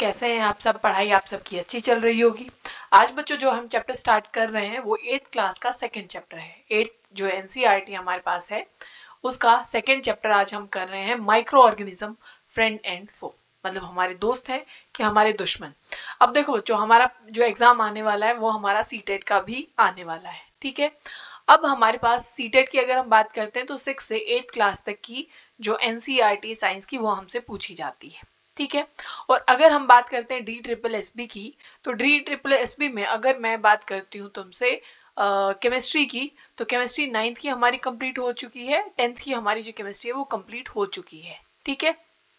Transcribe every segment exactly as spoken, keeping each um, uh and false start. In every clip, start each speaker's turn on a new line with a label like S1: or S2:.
S1: कैसे हैं आप सब। पढ़ाई आप सबकी अच्छी चल रही होगी। आज बच्चों जो हम चैप्टर स्टार्ट कर रहे हैं वो एट्थ क्लास का सेकंड चैप्टर है। एट्थ जो एनसीईआरटी हमारे पास है उसका सेकंड चैप्टर आज हम कर रहे हैं, micro organism friend and foe. मतलब हमारे दोस्त हैं कि हमारे दुश्मन। अब देखो बच्चों, हमारा जो एग्जाम आने वाला है वो हमारा सीटेट का भी आने वाला है, ठीक है। अब हमारे पास सीटेट की अगर हम बात करते हैं तो सिक्स से एट्थ क्लास तक की जो एनसीईआरटी साइंस की वो हमसे पूछी जाती है, ठीक है। और अगर हम बात करते हैं डी ट्रिपल एस बी की, तो डी ट्रिपल एस बी में अगर मैं बात करती हूँ तुमसे केमिस्ट्री की, तो केमिस्ट्री नाइन्थ की हमारी कंप्लीट हो चुकी है, टेंथ की हमारी जो केमिस्ट्री है वो कंप्लीट हो चुकी है, ठीक है।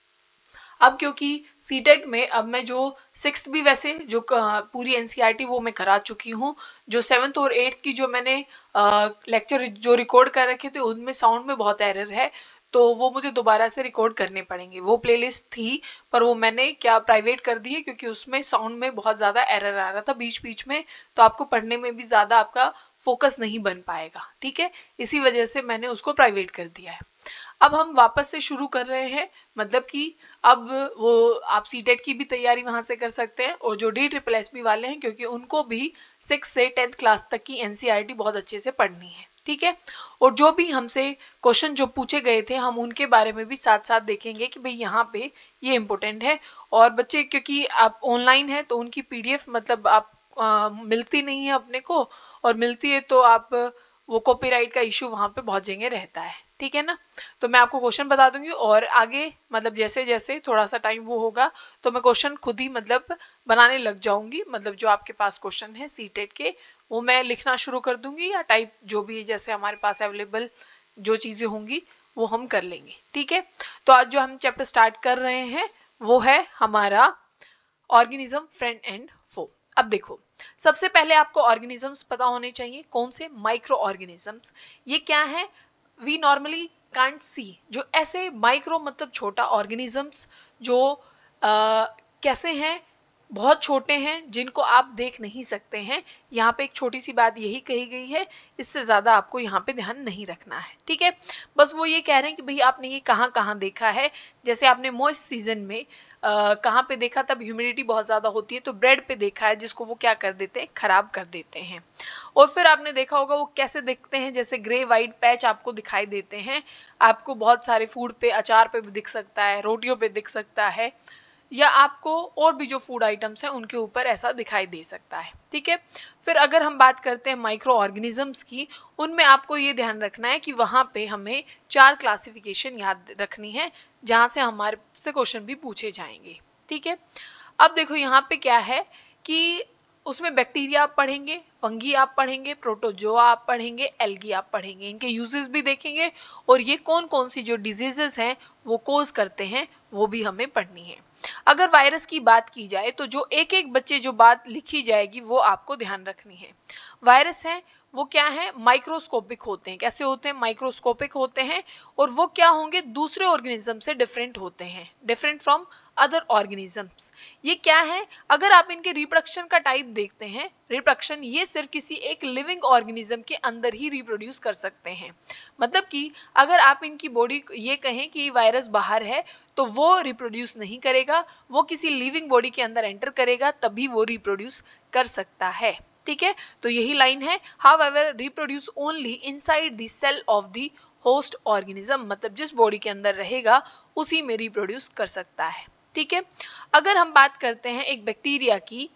S1: अब क्योंकि सीटेट में अब मैं जो सिक्स्थ भी वैसे जो पूरी एनसीईआरटी वो मैं करा चुकी हूँ, जो सेवन्थ और एट्थ की जो मैंने लेक्चर जो रिकॉर्ड कर रखे थे उनमें साउंड में बहुत एरर है, तो वो मुझे दोबारा से रिकॉर्ड करने पड़ेंगे। वो प्लेलिस्ट थी पर वो मैंने क्या प्राइवेट कर दी है क्योंकि उसमें साउंड में बहुत ज़्यादा एरर आ रहा था बीच बीच में, तो आपको पढ़ने में भी ज़्यादा आपका फोकस नहीं बन पाएगा, ठीक है। इसी वजह से मैंने उसको प्राइवेट कर दिया है। अब हम वापस से शुरू कर रहे हैं, मतलब कि अब वो आप सीटेट की भी तैयारी वहां से कर सकते हैं, और जो डी ट्रिपल एस बी वाले हैं क्योंकि उनको भी सिक्स से टेंथ क्लास तक की एनसीईआरटी बहुत अच्छे से पढ़नी है, ठीक है। और जो भी हमसे क्वेश्चन जो पूछे गए थे हम उनके बारे में भी साथ साथ देखेंगे कि भाई यहाँ पे ये इम्पोर्टेंट है। और बच्चे क्योंकि आप ऑनलाइन है तो उनकी पीडीएफ मतलब आप आ, मिलती नहीं है अपने को, और मिलती है तो आप वो कॉपीराइट का इशू वहां पे बहुत जगह रहता है, ठीक है ना। तो मैं आपको क्वेश्चन बता दूंगी और आगे मतलब जैसे जैसे थोड़ा सा टाइम वो होगा तो मैं क्वेश्चन खुद ही मतलब बनाने लग जाऊंगी। मतलब जो आपके पास क्वेश्चन है सीटेट के वो मैं लिखना शुरू कर दूंगी, या टाइप जो भी जैसे हमारे पास अवेलेबल जो चीजें होंगी वो हम कर लेंगे, ठीक है। तो आज जो हम चैप्टर स्टार्ट कर रहे हैं वो है हमारा ऑर्गेनिज्म फ्रेंड एंड फो। अब देखो, सबसे पहले आपको ऑर्गेनिजम्स पता होने चाहिए। कौन से? Micro organisms. ये क्या है? वी नॉर्मली कांट सी, जो ऐसे माइक्रो मतलब छोटा ऑर्गेनिजम्स जो आ, कैसे हैं, बहुत छोटे हैं जिनको आप देख नहीं सकते हैं। यहाँ पे एक छोटी सी बात यही कही गई है, इससे ज्यादा आपको यहाँ पे ध्यान नहीं रखना है, ठीक है। बस वो ये कह रहे हैं कि भाई आपने ये कहाँ कहाँ देखा है। जैसे आपने मॉइस्ट सीजन में Uh, कहाँ पे देखा, तब ह्यूमिडिटी बहुत ज्यादा होती है तो ब्रेड पे देखा है, जिसको वो क्या कर देते हैं, खराब कर देते हैं। और फिर आपने देखा होगा वो कैसे दिखते हैं, जैसे ग्रे वाइट पैच आपको दिखाई देते हैं। आपको बहुत सारे फूड पे, अचार पे भी दिख सकता है, रोटियों पे दिख सकता है, या आपको और भी जो फूड आइटम्स हैं उनके ऊपर ऐसा दिखाई दे सकता है, ठीक है। फिर अगर हम बात करते हैं माइक्रो ऑर्गेनिजम्स की, उनमें आपको ये ध्यान रखना है कि वहां पे हमें चार क्लासिफिकेशन याद रखनी है जहां से हमारे से क्वेश्चन भी पूछे जाएंगे, ठीक है। अब देखो यहाँ पे क्या है कि उसमें बैक्टीरिया आप पढ़ेंगे, फंगी आप पढ़ेंगे, प्रोटोजोआ आप पढ़ेंगे, एल्गी आप पढ़ेंगे, इनके यूजेस भी देखेंगे, और ये कौन कौन सी जो डिजीजेस हैं वो कोज करते हैं वो भी हमें पढ़नी है। अगर वायरस की बात की जाए तो जो एक एक बच्चे जो बात लिखी जाएगी वो आपको ध्यान रखनी है। वायरस है वो क्या है, माइक्रोस्कोपिक होते हैं। कैसे होते हैं? माइक्रोस्कोपिक होते हैं, और वो क्या होंगे, दूसरे ऑर्गेनिज्म से डिफरेंट होते हैं, डिफरेंट फ्रॉम अदर ऑर्गेनिजम्स। ये क्या है, अगर आप इनके रिप्रोडक्शन का टाइप देखते हैं, रिप्रोडक्शन ये सिर्फ किसी एक लिविंग ऑर्गेनिज्म के अंदर ही रिप्रोड्यूस कर सकते हैं। मतलब कि अगर आप इनकी बॉडी ये कहें कि वायरस बाहर है तो वो रिप्रोड्यूस नहीं करेगा, वो किसी लिविंग बॉडी के अंदर एंटर करेगा तभी वो रिप्रोड्यूस कर सकता है, ठीक है। तो यही लाइन है, however reproduce only inside the cell of the host organism, मतलब जिस बॉडी के अंदर रहेगा उसी में रिप्रोड्यूस कर सकता है, ठीक है। अगर हम बात करते हैं एक बैक्टीरिया की,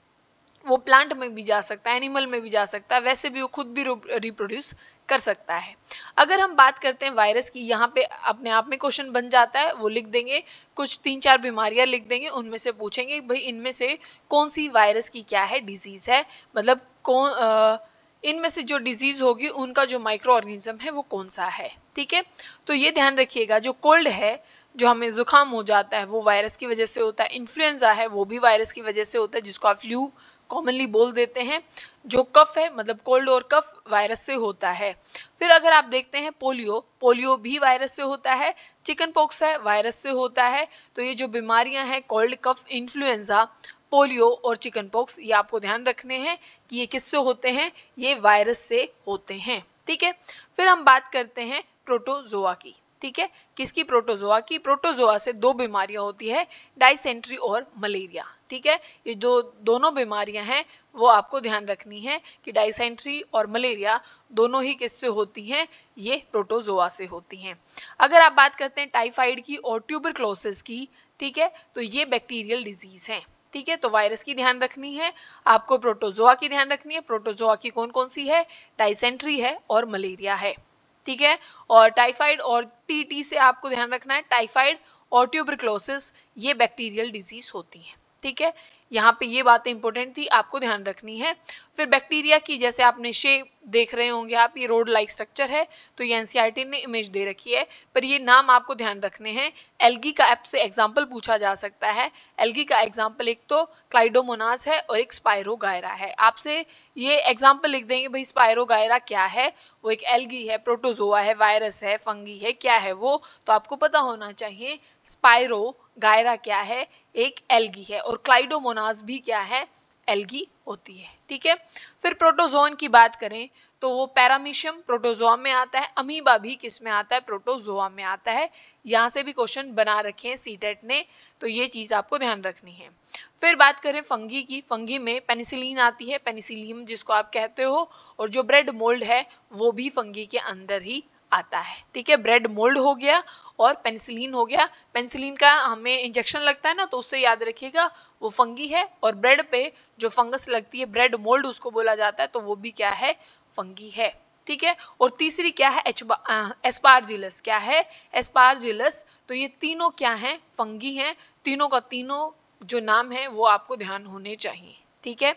S1: वो प्लांट में भी जा सकता है, एनिमल में भी जा सकता है, वैसे भी वो खुद भी रिप्रोड्यूस कर सकता है। अगर हम बात करते हैं वायरस की, यहाँ पे अपने आप में क्वेश्चन बन जाता है, वो लिख देंगे, कुछ तीन चार बीमारियां लिख देंगे, उनमें से पूछेंगे भाई इनमें से कौन सी वायरस की क्या है डिजीज है, मतलब कौन आ, इनमें से जो डिजीज होगी उनका जो माइक्रो ऑर्गेनिज्म है वो कौन सा है, ठीक है। तो ये ध्यान रखिएगा, जो कोल्ड है, जो हमें जुकाम हो जाता है वो वायरस की वजह से होता है, इन्फ्लुएंजा है वो भी वायरस की वजह से होता है जिसको आप फ्लू कॉमनली बोल देते हैं, जो कफ है मतलब कोल्ड और कफ वायरस से होता है। फिर अगर आप देखते हैं पोलियो, पोलियो भी वायरस से होता है, चिकन पॉक्स है वायरस से होता है। तो ये जो बीमारियां हैं कोल्ड, कफ, इन्फ्लुएंजा, पोलियो और चिकन पॉक्स, ये आपको ध्यान रखने हैं कि ये किससे होते हैं, ये वायरस से होते हैं, ठीक है। फिर हम बात करते हैं प्रोटोजोआ की, ठीक है, किसकी? प्रोटोजोआ की। प्रोटोजोआ से दो बीमारियां होती है, डाइसेंट्री और मलेरिया। ठीक है, ये जो दोनों बीमारियां हैं वो आपको ध्यान रखनी है कि डाइसेंट्री और मलेरिया दोनों ही किससे होती हैं? ये प्रोटोजोआ से होती हैं। अगर आप बात करते हैं टाइफाइड की और ट्यूबरक्लोसिस की, ठीक है, तो ये बैक्टीरियल डिजीज है। ठीक है, तो वायरस की ध्यान रखनी है, आपको प्रोटोजोआ की ध्यान रखनी है। प्रोटोजोआ की कौन कौन सी है? डाइसेंट्री है और मलेरिया है। ठीक है, और टाइफाइड और टीटी से आपको ध्यान रखना है, टाइफाइड और ट्यूबरक्लोसिस ये बैक्टीरियल डिजीज होती हैं। ठीक है, यहाँ पे ये बातें इंपॉर्टेंट थी, आपको ध्यान रखनी है। फिर बैक्टीरिया की, जैसे आपने शेप देख रहे होंगे आप, ये रोड लाइक स्ट्रक्चर है, तो ये एनसीईआरटी ने इमेज दे रखी है, पर ये नाम आपको ध्यान रखने हैं। एल्गी का ऐप से एग्जाम्पल पूछा जा सकता है। एल्गी का एग्जाम्पल एक तो क्लाइडोमोनास है और एक स्पायरोगायरा है। आपसे ये एग्जाम्पल लिख देंगे, भाई स्पायरोगायरा क्या है? वो एक एल्गी है, प्रोटोजोआ है, वायरस है, फंगी है, क्या है वो? तो आपको पता होना चाहिए स्पायरो गायरा क्या है? एक एल्गी है। और क्लाइडोमोनास भी क्या है? एल्गी होती है। ठीक है, फिर प्रोटोजोन की बात करें तो वो पैरामीशियम प्रोटोजोआ में आता है, अमीबा भी किस में आता है? प्रोटोजोआ में आता है। यहाँ से भी क्वेश्चन बना रखे हैं सीटेट ने, तो ये चीज आपको ध्यान रखनी है। फिर बात करें फंगी की, फंगी में पेनिसिलिन आती है, पेनिसिलियम जिसको आप कहते हो, और जो ब्रेड मोल्ड है वो भी फंगी के अंदर ही आता है। ठीक है, ब्रेड मोल्ड हो गया और पेनिसिलिन हो गया। पेनिसिलिन का हमें इंजेक्शन लगता है ना, तो उससे याद रखिएगा वो फंगी है, और ब्रेड पे जो फंगस लगती है, ब्रेड मोल्ड उसको बोला जाता है, तो वो भी क्या है? फंगी है। ठीक है, और तीसरी क्या है? एस्पारजिलस। क्या है? एस्पारजिलस। तो ये तीनों क्या है? फंगी हैं। तीनों का तीनों जो नाम है वो आपको ध्यान होने चाहिए। ठीक है।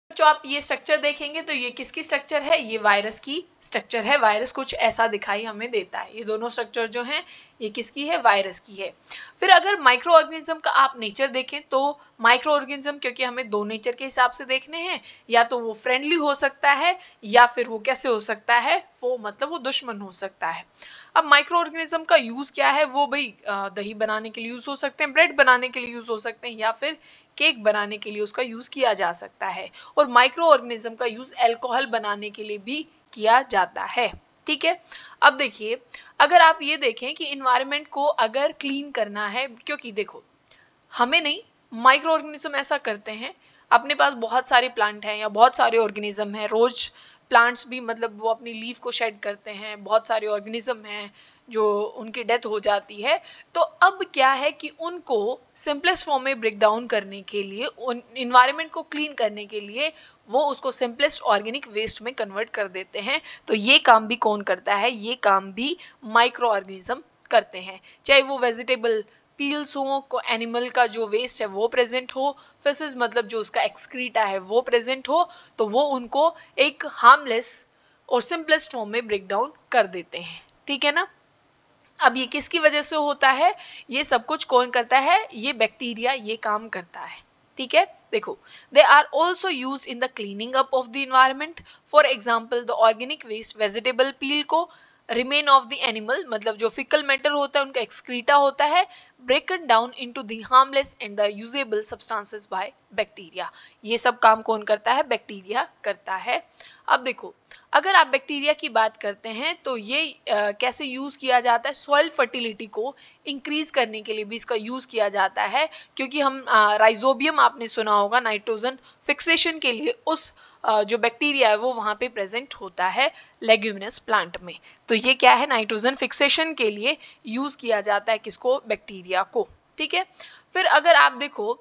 S1: जो आप ये स्ट्रक्चर देखेंगे तो ये किसकी स्ट्रक्चर है, ये वायरस की स्ट्रक्चर है। वायरस कुछ ऐसा दिखाई हमें देता है। ये दोनों स्ट्रक्चर जो हैं ये किसकी है, वायरस की है। फिर अगर माइक्रो ऑर्गेनिज्म का आप नेचर देखें तो माइक्रो ऑर्गेनिज्म, क्योंकि हमें दो नेचर के हिसाब से देखने हैं, या तो वो फ्रेंडली हो सकता है या फिर वो कैसे हो सकता है, वो मतलब वो दुश्मन हो सकता है। अब माइक्रो ऑर्गेनिज्म का यूज क्या है, वो भाई दही बनाने के लिए यूज हो सकते हैं, ब्रेड बनाने के लिए यूज हो सकते हैं, या फिर केक बनाने के लिए उसका यूज किया जा सकता है। और माइक्रो ऑर्गेनिज्म का यूज अल्कोहल बनाने के लिए भी किया जाता है। ठीक है, अब देखिए अगर आप ये देखें कि इन्वायरमेंट को अगर क्लीन करना है, क्योंकि देखो हमें नहीं, माइक्रो ऑर्गेनिज्म ऐसा करते हैं, अपने पास बहुत सारे प्लांट हैं या बहुत सारे ऑर्गेनिज्म हैं, रोज प्लांट्स भी मतलब वो अपनी लीफ को शेड करते हैं, बहुत सारे ऑर्गेनिज्म हैं जो उनकी डेथ हो जाती है। तो अब क्या है कि उनको सिंपलेस्ट फॉर्म में ब्रेक डाउन करने के लिए, उन इन्वायरमेंट को क्लीन करने के लिए वो उसको सिंपलेस्ट ऑर्गेनिक वेस्ट में कन्वर्ट कर देते हैं। तो ये काम भी कौन करता है, ये काम भी माइक्रो ऑर्गेनिज्म करते हैं। चाहे वो वेजिटेबल पील्स हो, को एनिमल का जो वेस्ट है वो प्रेजेंट हो, फिशेस मतलब जो उसका एक्सक्रीटा है वो प्रेजेंट हो, तो वो उनको एक हार्मलेस और सिंपलेस्ट फॉर्म में ब्रेक डाउन कर देते हैं। ठीक है ना। अब ये किसकी वजह से होता है, ये सब कुछ कौन करता है, ये बैक्टीरिया ये काम करता है। ठीक है, देखो they are also use in the cleaning up of the environment. For example the organic waste vegetable peel को, रिमेन ऑफ द एनिमल मतलब जो फिकल मैटर होता है उनका एक्सक्रीटा होता है, broken down into the harmless and the usable substances by bacteria. ये सब काम कौन करता है, बैक्टीरिया करता है। अब देखो अगर आप बैक्टीरिया की बात करते हैं तो ये आ, कैसे यूज किया जाता है, सॉइल फर्टिलिटी को इंक्रीज करने के लिए भी इसका यूज किया जाता है, क्योंकि हम राइजोबियम आपने सुना होगा, नाइट्रोजन फिक्सेशन के लिए उस आ, जो बैक्टीरिया है वो वहां पे प्रेजेंट होता है लेग्यूमिनस प्लांट में। तो ये क्या है, नाइट्रोजन फिक्सेशन के लिए यूज किया जाता है किसको, बैक्टीरिया को। ठीक है, फिर अगर आप देखो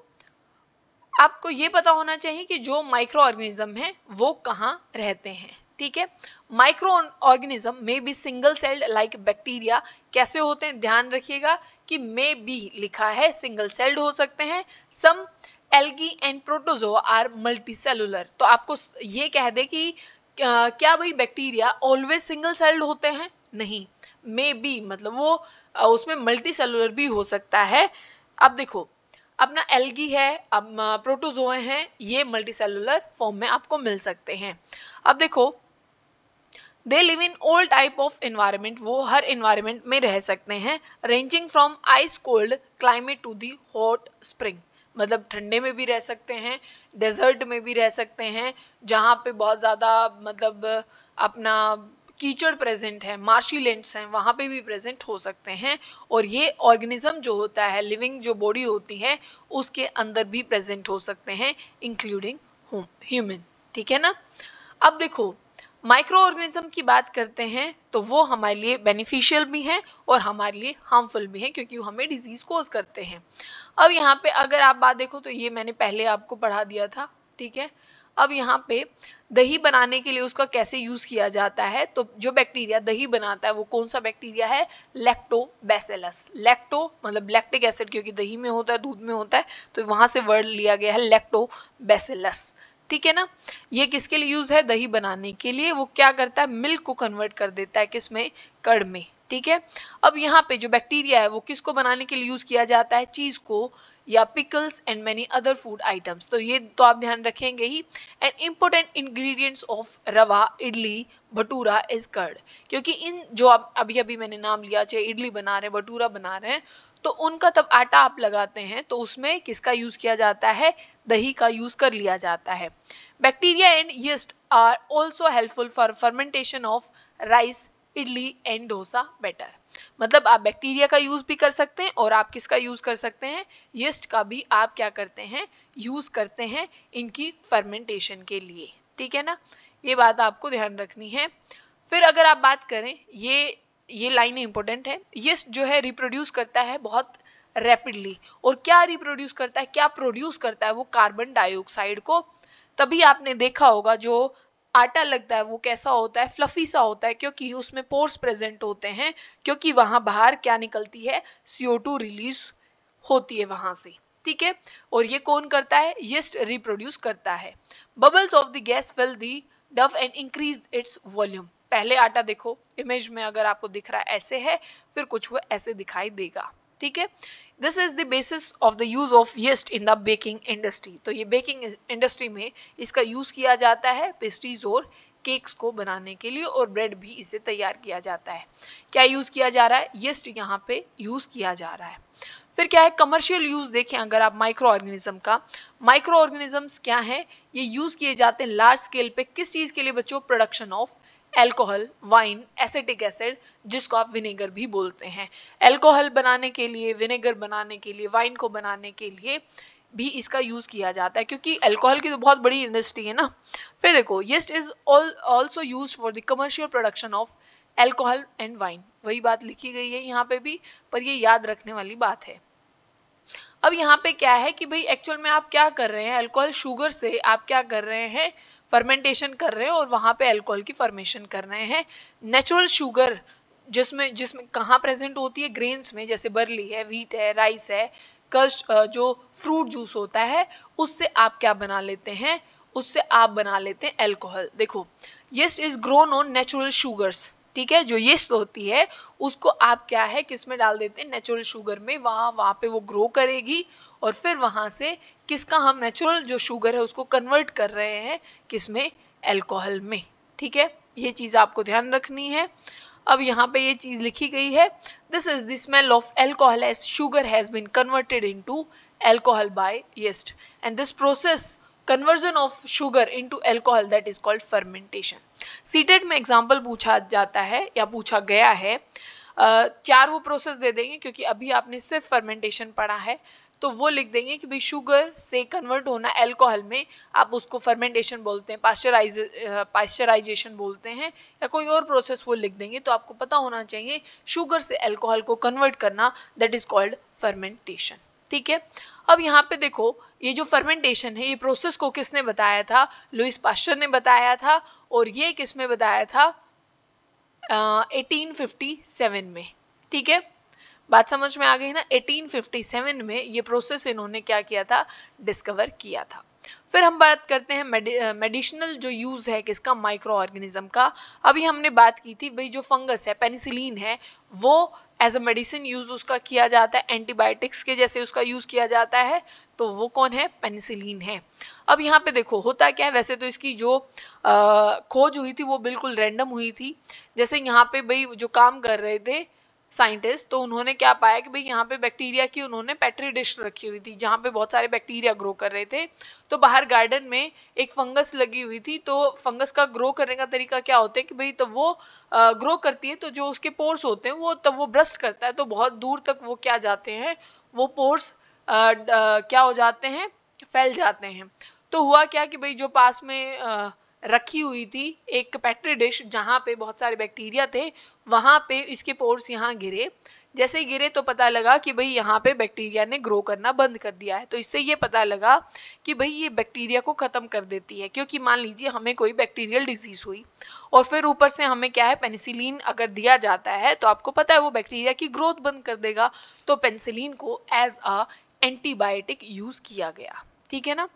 S1: आपको ये पता होना चाहिए कि जो माइक्रो ऑर्गेनिज्म है वो कहाँ रहते हैं। ठीक है, माइक्रो ऑर्गेनिज्म में be single celled like bacteria. कैसे होते हैं, ध्यान रखिएगा कि मे बी लिखा है, सिंगल सेल्ड हो सकते हैं। Some algae and protozoa are multi cellular. तो आपको ये कह दे कि आ, क्या भाई बैक्टीरिया ऑलवेज सिंगल सेल्ड होते हैं, नहीं, मे बी मतलब वो आ, उसमें मल्टी सेलुलर भी हो सकता है। अब देखो अपना एल्गी है, अब प्रोटोजोए हैं, ये मल्टीसेलुलर फॉर्म में आपको मिल सकते हैं। अब देखो they live in all type of environment, वो हर एनवायरनमेंट में रह सकते हैं, ranging from ice cold climate to the hot spring. मतलब ठंडे में भी रह सकते हैं, डेजर्ट में भी रह सकते हैं, जहाँ पे बहुत ज़्यादा मतलब अपना कीचड़ प्रेजेंट है, मार्शी लैंड्स हैं, वहाँ पे भी प्रेजेंट हो सकते हैं। और ये ऑर्गेनिज्म जो होता है, लिविंग जो बॉडी होती है उसके अंदर भी प्रेजेंट हो सकते हैं, इंक्लूडिंग ह्यूमन। ठीक है ना। अब देखो माइक्रो ऑर्गेनिज्म की बात करते हैं तो वो हमारे लिए बेनिफिशियल भी हैं और हमारे लिए हार्मफुल भी हैं, क्योंकि वो हमें डिजीज कोज करते हैं। अब यहाँ पे अगर आप बात देखो तो ये मैंने पहले आपको पढ़ा दिया था। ठीक है, अब यहाँ पे दही बनाने के लिए उसका कैसे यूज किया जाता है, तो जो बैक्टीरिया दही बनाता है वो कौन सा बैक्टीरिया है, लैक्टोबैसिलस। लैक्टो मतलब लैक्टिक एसिड, क्योंकि दही में होता है, दूध में होता है, तो वहां से वर्ड लिया गया है लैक्टोबैसिलस। ठीक है ना। ये किसके लिए यूज है, दही बनाने के लिए। वो क्या करता है, मिल्क को कन्वर्ट कर देता है किसमें, कर्ड में। ठीक है, अब यहाँ पे जो बैक्टीरिया है वो किसको बनाने के लिए यूज किया जाता है, चीज को या pickles and many other food items. तो ये तो आप ध्यान रखेंगे ही। And important ingredients of rava, idli, bhatura is curd. क्योंकि इन जो आप अभी अभी मैंने नाम लिया, चाहे इडली बना रहे हैं, भटूरा बना रहे हैं, तो उनका तब आटा आप लगाते हैं तो उसमें किसका यूज किया जाता है, दही का यूज कर लिया जाता है। Bacteria and yeast are also helpful for fermentation of rice, idli and dosa batter. मतलब आप बैक्टीरिया का यूज भी कर सकते हैं और आप किसका यूज कर सकते हैं, यीस्ट का भी आप क्या करते हैं, यूज करते हैं इनकी फर्मेंटेशन के लिए। ठीक है ना, ये बात आपको ध्यान रखनी है। फिर अगर आप बात करें, ये ये लाइन इंपॉर्टेंट है, यीस्ट जो है रिप्रोड्यूस करता है बहुत रैपिडली। और क्या रिप्रोड्यूस करता है, क्या प्रोड्यूस करता है, वो कार्बन डाइऑक्साइड को। तभी आपने देखा होगा जो आटा लगता है वो कैसा होता है, फ्लफी सा होता है, क्योंकि उसमें पोर्स प्रेजेंट होते हैं, क्योंकि वहां बाहर क्या निकलती है, सी ओ टू रिलीज होती है वहां से। ठीक है। और ये कौन करता है? यीस्ट रिप्रोड्यूस करता है। Bubbles of the gas fill the dough and increase its volume. पहले आटा देखो इमेज में, अगर आपको दिख रहा है ऐसे है, फिर कुछ वो ऐसे दिखाई देगा, ठीक है। This is the basis of the use of yeast in the baking industry. तो ये बेकिंग इंडस्ट्री में इसका यूज किया जाता है पेस्ट्रीज और केक्स को बनाने के लिए, और ब्रेड भी इसे तैयार किया जाता है। क्या यूज किया जा रहा है? यीस्ट यहाँ पे यूज किया जा रहा है। फिर क्या है कमर्शियल यूज? देखें अगर आप माइक्रो ऑर्गेनिज्म का, माइक्रो ऑर्गेनिजम्स क्या है? ये यूज किए जाते हैं लार्ज स्केल पे। किस चीज के लिए बच्चों? Production of alcohol, wine, acetic acid, जिसको आप विनेगर भी बोलते हैं। एल्कोहल बनाने के लिए, विनेगर बनाने के लिए, वाइन को बनाने के लिए भी इसका यूज किया जाता है, क्योंकि अल्कोहल की तो बहुत बड़ी इंडस्ट्री है ना। फिर देखो yeast is also use for the commercial production of alcohol and wine. वही बात लिखी गई है यहाँ पे भी, पर ये याद रखने वाली बात है। अब यहाँ पे क्या है कि भाई एक्चुअल में आप क्या कर रहे हैं? अल्कोहल शुगर से आप क्या कर रहे हैं? फर्मेंटेशन कर रहे हैं, और वहां पे अल्कोहल की फॉर्मेशन कर रहे हैं। नेचुरल शुगर जिसमें जिसमें कहाँ प्रेजेंट होती है? ग्रेन्स में, जैसे बर्ली है, व्हीट है, राइस है, कस्ट जो फ्रूट जूस होता है, उससे आप क्या बना लेते हैं? उससे आप बना लेते हैं अल्कोहल। देखो yeast is grown on natural sugars, ठीक है। जो यीस्ट होती है उसको आप क्या है किस में डाल देते हैं? नेचुरल शुगर में। वहां वहां पे वो ग्रो करेगी, और फिर वहां से किसका हम नेचुरल जो शुगर है उसको कन्वर्ट कर रहे हैं किसमें? अल्कोहल में, ठीक है। ये चीज आपको ध्यान रखनी है। अब यहाँ पे ये चीज लिखी गई है, this is the smell of alcohol as sugar has been converted into alcohol by yeast, and this process conversion of sugar into alcohol that is called fermentation. CTET में एग्जाम्पल पूछा जाता है या पूछा गया है, uh, चार वो प्रोसेस दे देंगे, क्योंकि अभी आपने सिर्फ फर्मेंटेशन पढ़ा है, तो वो लिख देंगे कि भाई शुगर से कन्वर्ट होना अल्कोहल में, आप उसको फर्मेंटेशन बोलते हैं, पास्चराइज पास्चराइजेशन बोलते हैं, या कोई और प्रोसेस वो लिख देंगे। तो आपको पता होना चाहिए शुगर से अल्कोहल को कन्वर्ट करना, दैट इज कॉल्ड फर्मेंटेशन, ठीक है। अब यहाँ पे देखो ये जो फर्मेंटेशन है, ये प्रोसेस को किसने बताया था? लुइस पास्चर ने बताया था, और ये किसमें बताया था? अठारह सौ सत्तावन में, ठीक है। बात समझ में आ गई ना? अठारह सौ सत्तावन में ये प्रोसेस इन्होंने क्या किया था? डिस्कवर किया था। फिर हम बात करते हैं मेडिसिनल जो यूज है किसका? माइक्रो ऑर्गेनिज्म का। अभी हमने बात की थी भाई जो फंगस है, पेनिसिलिन है, वो एज अ मेडिसिन यूज उसका किया जाता है, एंटीबायोटिक्स के जैसे उसका यूज किया जाता है, तो वो कौन है? पेनिसिलिन है। अब यहाँ पे देखो होता क्या है, वैसे तो इसकी जो आ, खोज हुई थी वो बिल्कुल रैंडम हुई थी। जैसे यहाँ पे भाई जो काम कर रहे थे साइंटिस्ट, तो उन्होंने क्या पाया कि भाई यहाँ पे बैक्टीरिया की उन्होंने पेट्री डिश रखी हुई थी, जहाँ पे बहुत सारे बैक्टीरिया ग्रो कर रहे थे। तो बाहर गार्डन में एक फंगस लगी हुई थी, तो फंगस का ग्रो करने का तरीका क्या होता है कि भाई तब वो ग्रो करती है, तो जो उसके पोर्स होते हैं वो तब वो ब्रस्ट करता है, तो बहुत दूर तक वो क्या जाते हैं? वो पोर्स क्या हो जाते हैं? फैल जाते हैं। तो हुआ क्या कि भाई जो पास में आ, रखी हुई थी एक पेट्री डिश जहाँ पे बहुत सारे बैक्टीरिया थे, वहां पे इसके पोर्स यहाँ गिरे। जैसे ही गिरे तो पता लगा कि भाई यहाँ पे बैक्टीरिया ने ग्रो करना बंद कर दिया है। तो इससे ये पता लगा कि भाई ये बैक्टीरिया को खत्म कर देती है, क्योंकि मान लीजिए हमें कोई बैक्टीरियल डिजीज हुई और फिर ऊपर से हमें क्या है? पेनिसिलिन अगर दिया जाता है, तो आपको पता है वो बैक्टीरिया की ग्रोथ बंद कर देगा। तो पेनिसिलिन को एज अ एंटीबायोटिक यूज किया गया, ठीक है ना।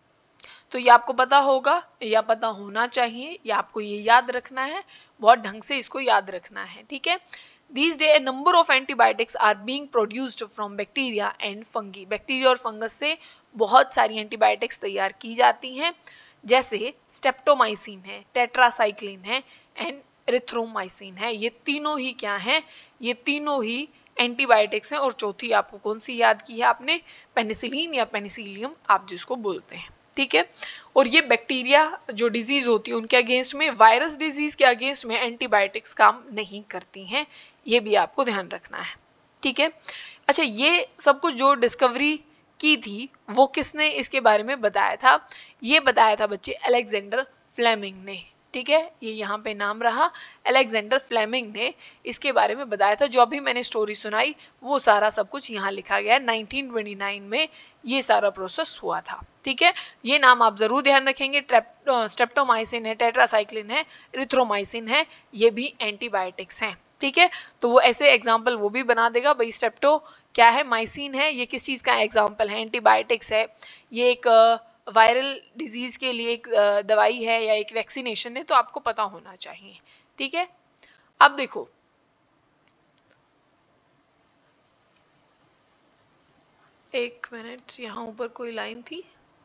S1: तो ये आपको पता होगा या पता होना चाहिए, या आपको ये याद रखना है, बहुत ढंग से इसको याद रखना है, ठीक है। These days a number of antibiotics are being produced from bacteria and fungi. Bacteria और फंगस से बहुत सारी एंटीबायोटिक्स तैयार की जाती हैं, जैसे स्टेप्टोमाइसिन है, टेट्रासाइक्लिन है एंड एरिथ्रोमाइसिन है। ये तीनों ही क्या हैं? ये तीनों ही एंटीबायोटिक्स हैं। और चौथी आपको कौन सी याद की है आपने? पेनिसिलिन या पेनिसिलियम आप जिसको बोलते हैं, ठीक है। और ये बैक्टीरिया जो डिजीज होती है उनके अगेंस्ट में, वायरस डिजीज के अगेंस्ट में एंटीबायोटिक्स काम नहीं करती हैं, ये भी आपको ध्यान रखना है, ठीक है। अच्छा, ये सब कुछ जो डिस्कवरी की थी वो किसने इसके बारे में बताया था? ये बताया था बच्चे अलेक्जेंडर फ्लेमिंग ने, ठीक है। ये यहाँ पे नाम रहा, अलेक्जेंडर फ्लेमिंग ने इसके बारे में बताया था। जो अभी मैंने स्टोरी सुनाई वो सारा सब कुछ यहाँ लिखा गया है। नाइनटीन ट्वेंटी नाइन में ये सारा प्रोसेस हुआ था, ठीक है। ये नाम आप जरूर ध्यान रखेंगे। स्ट्रेप्टोमाइसिन है, टेट्रासाइक्लिन है, एरिथ्रोमाइसिन है, ये भी एंटीबायोटिक्स हैं, ठीक है, तो वो ऐसे एग्जाम्पल वो भी बना देगा। भाई स्ट्रेप्टो क्या है, माइसिन है, ये किस चीज़ का एग्जाम्पल है, एंटीबायोटिक्स है, ये एक वायरल डिजीज के लिए एक uh, दवाई है या एक वैक्सीनेशन है, तो आपको पता होना चाहिए। ठीक है, अब देखो एक मिनट, यहाँ ऊपर कोई लाइन थी,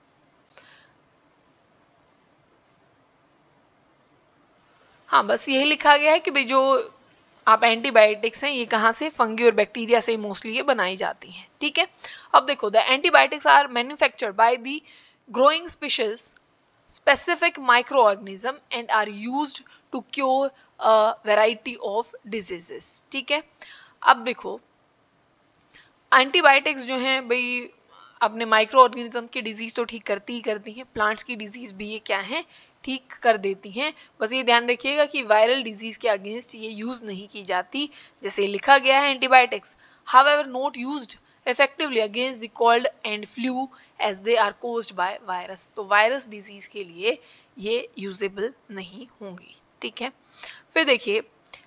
S1: हाँ बस यही लिखा गया है कि भाई जो आप एंटीबायोटिक्स हैं ये कहाँ से, फंगी और बैक्टीरिया से मोस्टली ये बनाई जाती हैं। ठीक है, अब देखो the antibiotics are manufactured by the growing species specific microorganism and are used to cure a variety of diseases। ठीक है, अब देखो एंटीबायोटिक्स जो हैं भाई अपने माइक्रो ऑर्गेनिज्म की डिजीज तो ठीक करती ही करती हैं, प्लांट्स की डिजीज भी ये क्या है, ठीक कर देती हैं। बस ये ध्यान रखिएगा कि वायरल डिजीज के अगेंस्ट ये यूज नहीं की जाती, जैसे लिखा गया है antibiotics however not used effectively against the cold and flu as they are caused by virus। तो वायरस डिजीज के लिए ये यूजेबल नहीं होंगी। ठीक है, फिर देखिए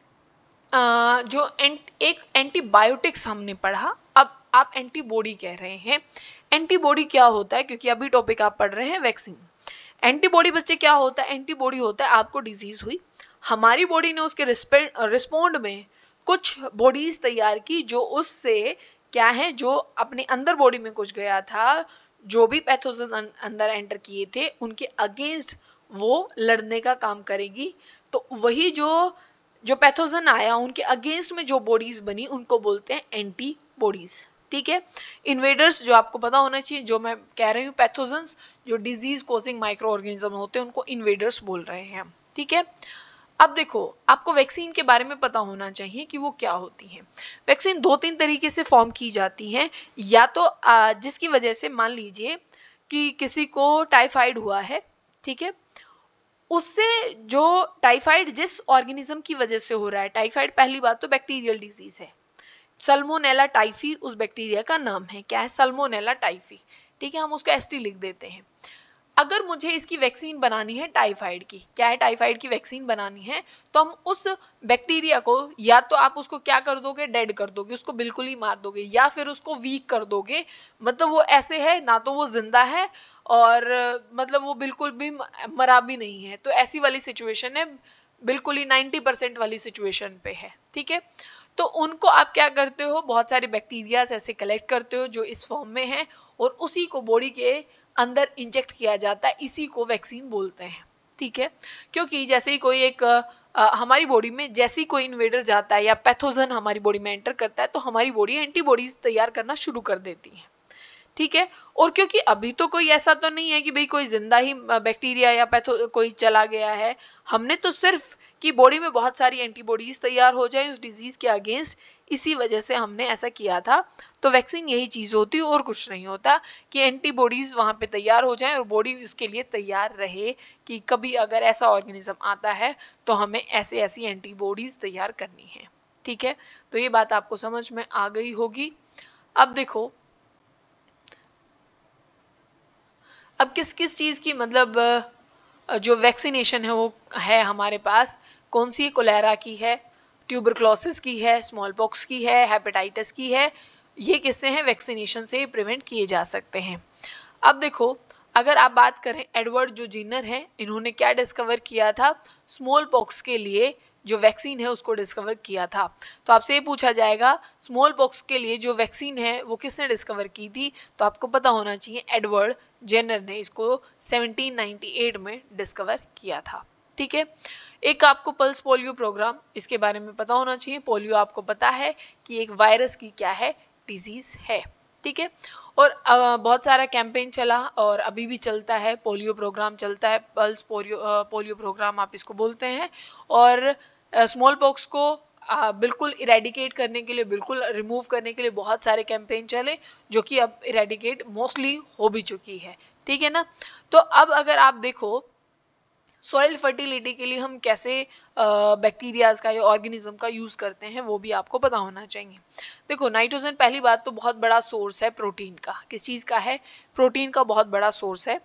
S1: जो एंट, एक एंटीबायोटिक्स हमने पढ़ा, अब आप एंटीबॉडी कह रहे हैं। एंटीबॉडी क्या होता है, क्योंकि अभी टॉपिक आप पढ़ रहे हैं वैक्सीन। एंटीबॉडी बच्चे क्या होता है, एंटीबॉडी होता है आपको डिजीज हुई, हमारी बॉडी ने उसके रिस्पोंड में कुछ बॉडीज तैयार की जो उससे क्या है, जो अपने अंदर बॉडी में कुछ गया था, जो भी पैथोजन अंदर एंटर किए थे उनके अगेंस्ट वो लड़ने का काम करेगी। तो वही जो जो पैथोजन आया उनके अगेंस्ट में जो बॉडीज बनी उनको बोलते हैं एंटीबॉडीज। ठीक है, इन्वेडर्स जो आपको पता होना चाहिए, जो मैं कह रही हूँ पैथोजन्स जो डिजीज कॉजिंग माइक्रो ऑर्गेनिज्म होते हैं उनको इन्वेडर्स बोल रहे हैं हम। ठीक है, अब देखो आपको वैक्सीन के बारे में पता होना चाहिए कि वो क्या होती है। वैक्सीन दो तीन तरीके से फॉर्म की जाती है, या तो जिसकी वजह से मान लीजिए कि किसी को टाइफाइड हुआ है, ठीक है, उससे जो टाइफाइड जिस ऑर्गेनिज्म की वजह से हो रहा है, टाइफाइड पहली बात तो बैक्टीरियल डिजीज है, सल्मोनेला टाइफी उस बैक्टीरिया का नाम है, क्या है, सल्मोनेला टाइफी। ठीक है, हम उसको एसटी लिख देते हैं। अगर मुझे इसकी वैक्सीन बनानी है टाइफाइड की, क्या है, टाइफाइड की वैक्सीन बनानी है, तो हम उस बैक्टीरिया को या तो आप उसको क्या कर दोगे, डेड कर दोगे, उसको बिल्कुल ही मार दोगे, या फिर उसको वीक कर दोगे, मतलब वो ऐसे है ना तो वो जिंदा है और मतलब वो बिल्कुल भी मरा भी नहीं है, तो ऐसी वाली सिचुएशन है, बिल्कुल ही नाइन्टी परसेंट वाली सिचुएशन पे है। ठीक है, तो उनको आप क्या करते हो, बहुत सारे बैक्टीरियाज ऐसे कलेक्ट करते हो जो इस फॉर्म में है और उसी को बॉडी के अंदर इंजेक्ट किया जाता है, इसी को वैक्सीन बोलते हैं। ठीक है, क्योंकि जैसे ही कोई एक आ, हमारी बॉडी में जैसे ही कोई इन्वेडर जाता है या पैथोजन हमारी बॉडी में एंटर करता है तो हमारी बॉडी एंटीबॉडीज तैयार करना शुरू कर देती है। ठीक है, और क्योंकि अभी तो कोई ऐसा तो नहीं है कि भाई कोई जिंदा ही बैक्टीरिया या पैथो कोई चला गया है, हमने तो सिर्फ कि बॉडी में बहुत सारी एंटीबॉडीज तैयार हो जाए उस डिजीज के अगेंस्ट, इसी वजह से हमने ऐसा किया था। तो वैक्सीन यही चीज होती है और कुछ नहीं होता, कि एंटीबॉडीज वहां पे तैयार हो जाए और बॉडी उसके लिए तैयार रहे कि कभी अगर ऐसा ऑर्गेनिज्म आता है तो हमें ऐसे ऐसी एंटीबॉडीज तैयार करनी है। ठीक है, तो ये बात आपको समझ में आ गई होगी। अब देखो अब किस किस चीज की मतलब जो वैक्सीनेशन है वो है हमारे पास, कौन सी, कोलेरा की है, ट्यूबरक्लोसिस की है, स्मॉल पॉक्स की है, हेपेटाइटिस की है, ये किससे हैं, वैक्सीनेशन से प्रिवेंट किए जा सकते हैं। अब देखो अगर आप बात करें एडवर्ड जो जिनर है, इन्होंने क्या डिस्कवर किया था, स्मॉल पॉक्स के लिए जो वैक्सीन है उसको डिस्कवर किया था। तो आपसे ये पूछा जाएगा स्मॉल पॉक्स के लिए जो वैक्सीन है वो किसने डिस्कवर की थी, तो आपको पता होना चाहिए एडवर्ड जेनर ने इसको सेवनटीन नाइंटी एट में डिस्कवर किया था। ठीक है, एक आपको पल्स पोलियो प्रोग्राम इसके बारे में पता होना चाहिए। पोलियो आपको पता है कि एक वायरस की क्या है, डिजीज है। ठीक है, और बहुत सारा कैंपेन चला और अभी भी चलता है, पोलियो प्रोग्राम चलता है, पल्स पोलियो पोलियो प्रोग्राम आप इसको बोलते हैं। और स्मॉल पॉक्स को आ, बिल्कुल इरेडिकेट करने के लिए, बिल्कुल रिमूव करने के लिए बहुत सारे कैंपेन चले जो कि अब इरेडिकेट मोस्टली हो भी चुकी है। ठीक है ना, तो अब अगर आप देखो सॉइल फर्टिलिटी के लिए हम कैसे बैक्टीरियाज का या ऑर्गेनिज्म का यूज करते हैं वो भी आपको पता होना चाहिए। देखो नाइट्रोजन पहली बात तो बहुत बड़ा सोर्स है प्रोटीन का, किस चीज का है, प्रोटीन का बहुत बड़ा सोर्स है।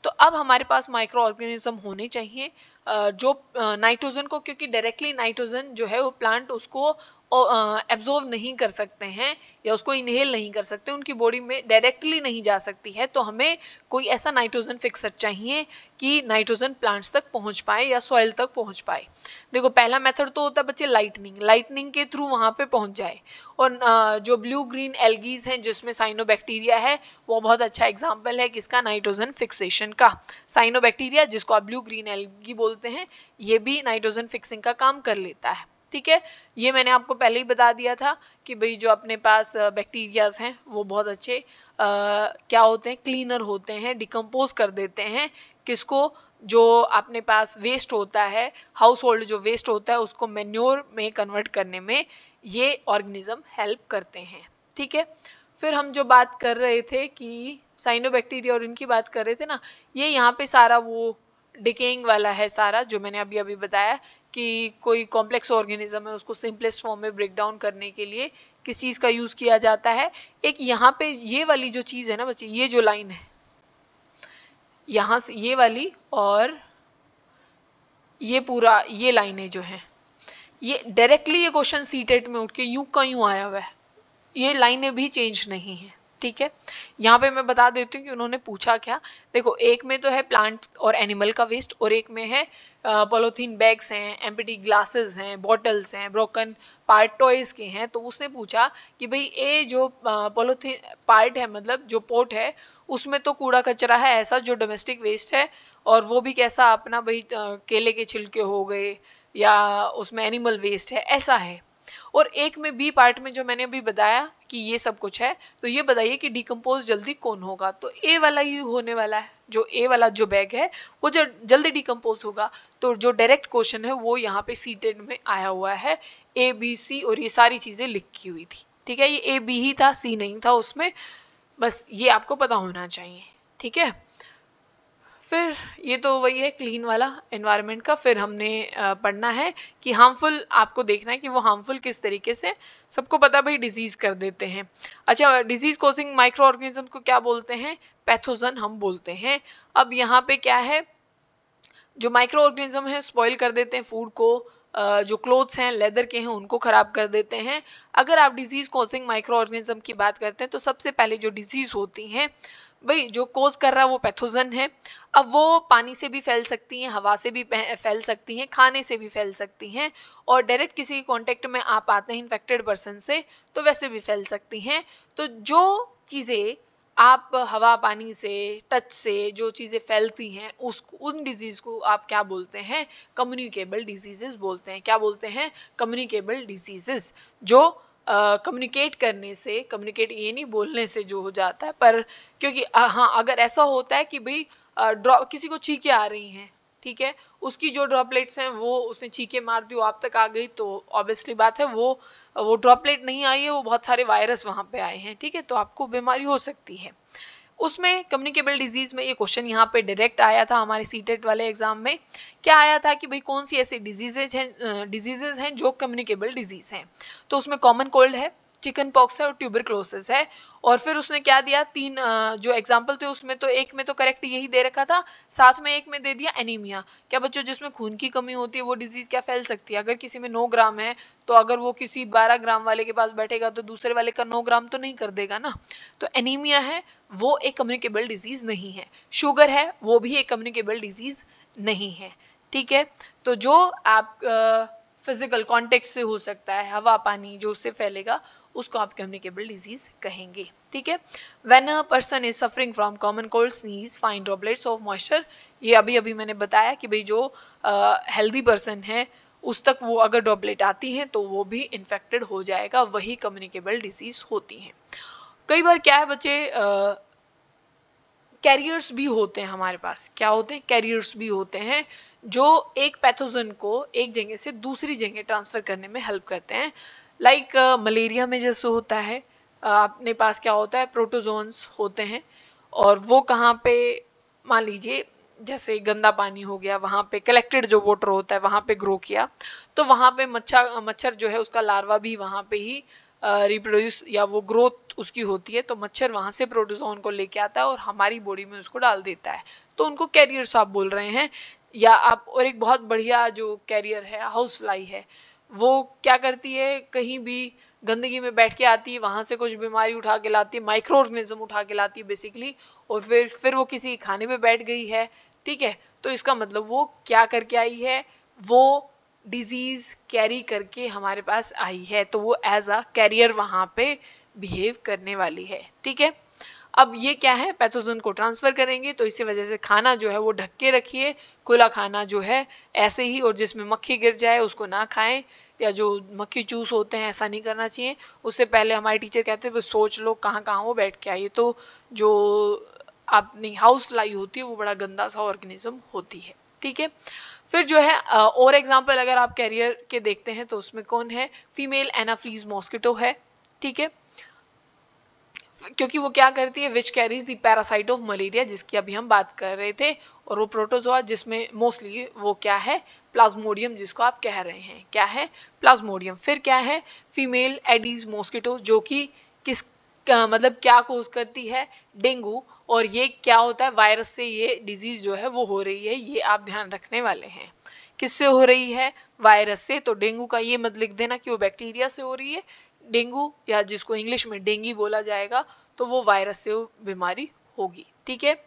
S1: तो अब हमारे पास माइक्रो ऑर्गेनिज्म होने चाहिए जो नाइट्रोजन को, क्योंकि डायरेक्टली नाइट्रोजन जो है वो प्लांट उसको एब्जॉर्व नहीं कर सकते हैं या उसको इनहेल नहीं कर सकते, उनकी बॉडी में डायरेक्टली नहीं जा सकती है। तो हमें कोई ऐसा नाइट्रोजन फिक्सर चाहिए कि नाइट्रोजन प्लांट्स तक पहुंच पाए या सॉइल तक पहुंच पाए। देखो पहला मेथड तो होता है बच्चे लाइटनिंग, लाइटनिंग के थ्रू वहां पे पहुंच जाए। और जो ब्लू ग्रीन एल्गीज हैं जिसमें साइनोबैक्टीरिया है, वो बहुत अच्छा एग्जाम्पल है किसका, नाइट्रोजन फिक्सेशन का। साइनोबैक्टीरिया जिसको आप ब्लू ग्रीन एल्गी बोलते हैं, ये भी नाइट्रोजन फिक्सिंग का काम कर लेता है। ठीक है, ये मैंने आपको पहले ही बता दिया था कि भाई जो अपने पास बैक्टीरियाज हैं वो बहुत अच्छे आ, क्या होते हैं, क्लीनर होते हैं, डिकम्पोज कर देते हैं किसको, जो अपने पास वेस्ट होता है, हाउस होल्ड जो वेस्ट होता है उसको मैन्योर में कन्वर्ट करने में ये ऑर्गेनिज्म हेल्प करते हैं। ठीक है, फिर हम जो बात कर रहे थे कि साइनोबैक्टीरिया और इनकी बात कर रहे थे ना, ये यहाँ पे सारा वो डिकेइंग वाला है सारा, जो मैंने अभी अभी बताया कि कोई कॉम्प्लेक्स ऑर्गेनिज्म है उसको सिंपलेस्ट फॉर्म में ब्रेक डाउन करने के लिए किस चीज़ का यूज़ किया जाता है। एक यहाँ पे ये वाली जो चीज़ है ना बच्चे, ये जो लाइन है यहाँ से ये वाली और ये पूरा ये लाइनें जो हैं, ये डायरेक्टली ये क्वेश्चन सीटेट में उठ के यूं का यूं आया हुआ है, ये लाइनें भी चेंज नहीं है। ठीक है, यहाँ पे मैं बता देती हूँ कि उन्होंने पूछा क्या। देखो एक में तो है प्लांट और एनिमल का वेस्ट, और एक में है पॉलीथीन बैग्स हैं, एम्प्टी ग्लासेस हैं, बॉटल्स हैं, ब्रोकन पार्ट टॉयज के हैं। तो उसने पूछा कि भाई ये जो पॉलीथीन पार्ट है, मतलब जो पोट है, उसमें तो कूड़ा कचरा है ऐसा जो डोमेस्टिक वेस्ट है, और वो भी कैसा अपना भाई केले के छिलके हो गए या उसमें एनिमल वेस्ट है ऐसा है। और एक में बी पार्ट में जो मैंने अभी बताया कि ये सब कुछ है, तो ये बताइए कि डिकम्पोज जल्दी कौन होगा। तो ए वाला ही होने वाला है, जो ए वाला जो बैग है वो जो जल्दी डिकम्पोज होगा। तो जो डायरेक्ट क्वेश्चन है वो यहाँ पे सीटेड में आया हुआ है, ए बी सी, और ये सारी चीजें लिखी हुई थी। ठीक है, ये ए बी ही था, सी नहीं था उसमें, बस ये आपको पता होना चाहिए। ठीक है, फिर ये तो वही है क्लीन वाला एनवायरनमेंट का। फिर हमने पढ़ना है कि हार्मफुल, आपको देखना है कि वो हार्मफुल किस तरीके से, सबको पता भाई डिजीज कर देते हैं। अच्छा, डिजीज कोजिंग माइक्रो ऑर्गेनिज्म को क्या बोलते हैं, पैथोजन हम बोलते हैं। अब यहाँ पे क्या है, जो माइक्रो ऑर्गेनिज्म है स्पॉइल कर देते हैं फूड को, जो क्लोथ्स हैं लेदर के हैं उनको खराब कर देते हैं। अगर आप डिजीज कोजिंग माइक्रो ऑर्गेनिज्म की बात करते हैं तो सबसे पहले जो डिजीज होती हैं भाई जो कोज कर रहा है वो पैथोजन है। अब वो पानी से भी फैल सकती हैं, हवा से भी फैल सकती हैं, खाने से भी फैल सकती हैं, और डायरेक्ट किसी कांटेक्ट में आप आते हैं इन्फेक्टेड पर्सन से तो वैसे भी फैल सकती हैं। तो जो चीज़ें आप हवा पानी से टच से जो चीज़ें फैलती हैं उस उन डिजीज को आप क्या बोलते हैं, कम्युनिकेबल डिजीजेस बोलते हैं। क्या बोलते हैं, कम्युनिकेबल डिजीजेस, जो कम्युनिकेट uh, करने से, कम्युनिकेट ये नहीं बोलने से जो हो जाता है, पर क्योंकि uh, हाँ अगर ऐसा होता है कि भाई ड्रॉप किसी को चीखे आ रही हैं, ठीक है, उसकी जो ड्रॉपलेट्स हैं वो उसने चीखे मार दी, वो आप तक आ गई, तो ऑब्वियसली बात है वो वो ड्रॉपलेट नहीं आई है, वो बहुत सारे वायरस वहाँ पे आए हैं। ठीक है, तो आपको बीमारी हो सकती है। उसमें कम्युनिकेबल डिजीज में ये क्वेश्चन यहाँ पे डायरेक्ट आया था हमारे सीटेट वाले एग्जाम में। क्या आया था कि भाई कौन सी ऐसी डिजीजेज हैं डिजीजेज हैं जो कम्युनिकेबल डिजीज हैं। तो उसमें कॉमन कोल्ड है, चिकन पॉक्स है और ट्यूबरक्लोसिस है। और फिर उसने क्या दिया, तीन जो एग्जाम्पल थे उसमें तो एक में तो करेक्ट यही दे रखा था, साथ में एक में दे दिया एनीमिया। क्या बच्चों, जिसमें खून की कमी होती है वो डिजीज क्या फैल सकती है। अगर किसी में नौ ग्राम है तो अगर वो किसी बारह ग्राम वाले के पास बैठेगा तो दूसरे वाले का नौ ग्राम तो नहीं कर देगा ना। तो एनीमिया है वो एक कम्युनिकेबल डिजीज नहीं है। शुगर है वो भी एक कम्युनिकेबल डिजीज नहीं है। ठीक है, तो जो आप फिजिकल कॉन्टेक्ट से हो सकता है, हवा पानी जो उससे फैलेगा, उसको आप कम्युनिकेबल डिजीज कहेंगे। ठीक है, when a person is suffering from common cold, sneeze, fine droplets of moisture, ये अभी अभी मैंने बताया कि भाई जो हेल्दी पर्सन है उस तक वो अगर ड्रॉपलेट आती हैं तो वो भी इन्फेक्टेड हो जाएगा, वही कम्युनिकेबल डिजीज होती हैं। कई बार क्या है बच्चे, कैरियर्स भी होते हैं हमारे पास। क्या होते हैं, कैरियर्स भी होते हैं जो एक पैथोजन को एक जगह से दूसरी जगह ट्रांसफर करने में हेल्प करते हैं। लाइक मलेरिया में जैसे होता है, uh, अपने पास क्या होता है, प्रोटोजोन्स होते हैं, और वो कहाँ पे, मान लीजिए जैसे गंदा पानी हो गया, वहाँ पे कलेक्टेड जो वाटर होता है वहाँ पे ग्रो किया, तो वहाँ पे मच्छर मच्छर जो है उसका लार्वा भी वहाँ पे ही रिप्रोड्यूस या वो ग्रोथ उसकी होती है, तो मच्छर वहाँ से प्रोटोजोन को लेके आता है और हमारी बॉडी में उसको डाल देता है, तो उनको कैरियर्स आप बोल रहे हैं। या आप, और एक बहुत बढ़िया जो कैरियर है हाउस फ्लाई है, वो क्या करती है, कहीं भी गंदगी में बैठ के आती है, वहाँ से कुछ बीमारी उठा के लाती है, माइक्रो ऑर्गेनिज्म उठा के लाती है बेसिकली, और फिर फिर वो किसी खाने में बैठ गई है, ठीक है, तो इसका मतलब वो क्या करके आई है, वो डिजीज कैरी करके हमारे पास आई है, तो वो एज अ कैरियर वहाँ पे बिहेव करने वाली है, ठीक है। अब ये क्या है, पैथोजन को ट्रांसफर करेंगे, तो इसी वजह से खाना जो है वो ढक के रखिए, खुला खाना जो है ऐसे ही, और जिसमें मक्खी गिर जाए उसको ना खाएं, या जो मक्खी चूस होते हैं ऐसा नहीं करना चाहिए। उससे पहले हमारे टीचर कहते हैं सोच लो कहाँ कहाँ वो बैठ के आई, तो जो अपनी हाउस फ्लाई होती है वो बड़ा गंदा सा ऑर्गेनिज्म होती है, ठीक है। फिर जो है और एग्जाम्पल अगर आप कैरियर के देखते हैं तो उसमें कौन है, फीमेल एनाफ्लीज मॉस्किटो है, ठीक है, क्योंकि वो क्या करती है, which carries the parasite of malaria, जिसकी अभी हम बात कर रहे थे, और वो प्रोटोजोआ जिसमें मोस्टली वो क्या है, प्लाज्मोडियम, जिसको आप कह रहे हैं क्या है, प्लाज्मोडियम। फिर क्या है, फीमेल एडीज मॉस्किटो, जो कि किस क्या, मतलब क्या कोज करती है, डेंगू, और ये क्या होता है, वायरस से ये डिजीज जो है वो हो रही है, ये आप ध्यान रखने वाले हैं, किससे हो रही है, वायरस से। तो डेंगू का ये मत लिख देना कि वो बैक्टीरिया से हो रही है, डेंगू या जिसको इंग्लिश में डेंगी बोला जाएगा, तो वो वायरस से बीमारी होगी, ठीक है।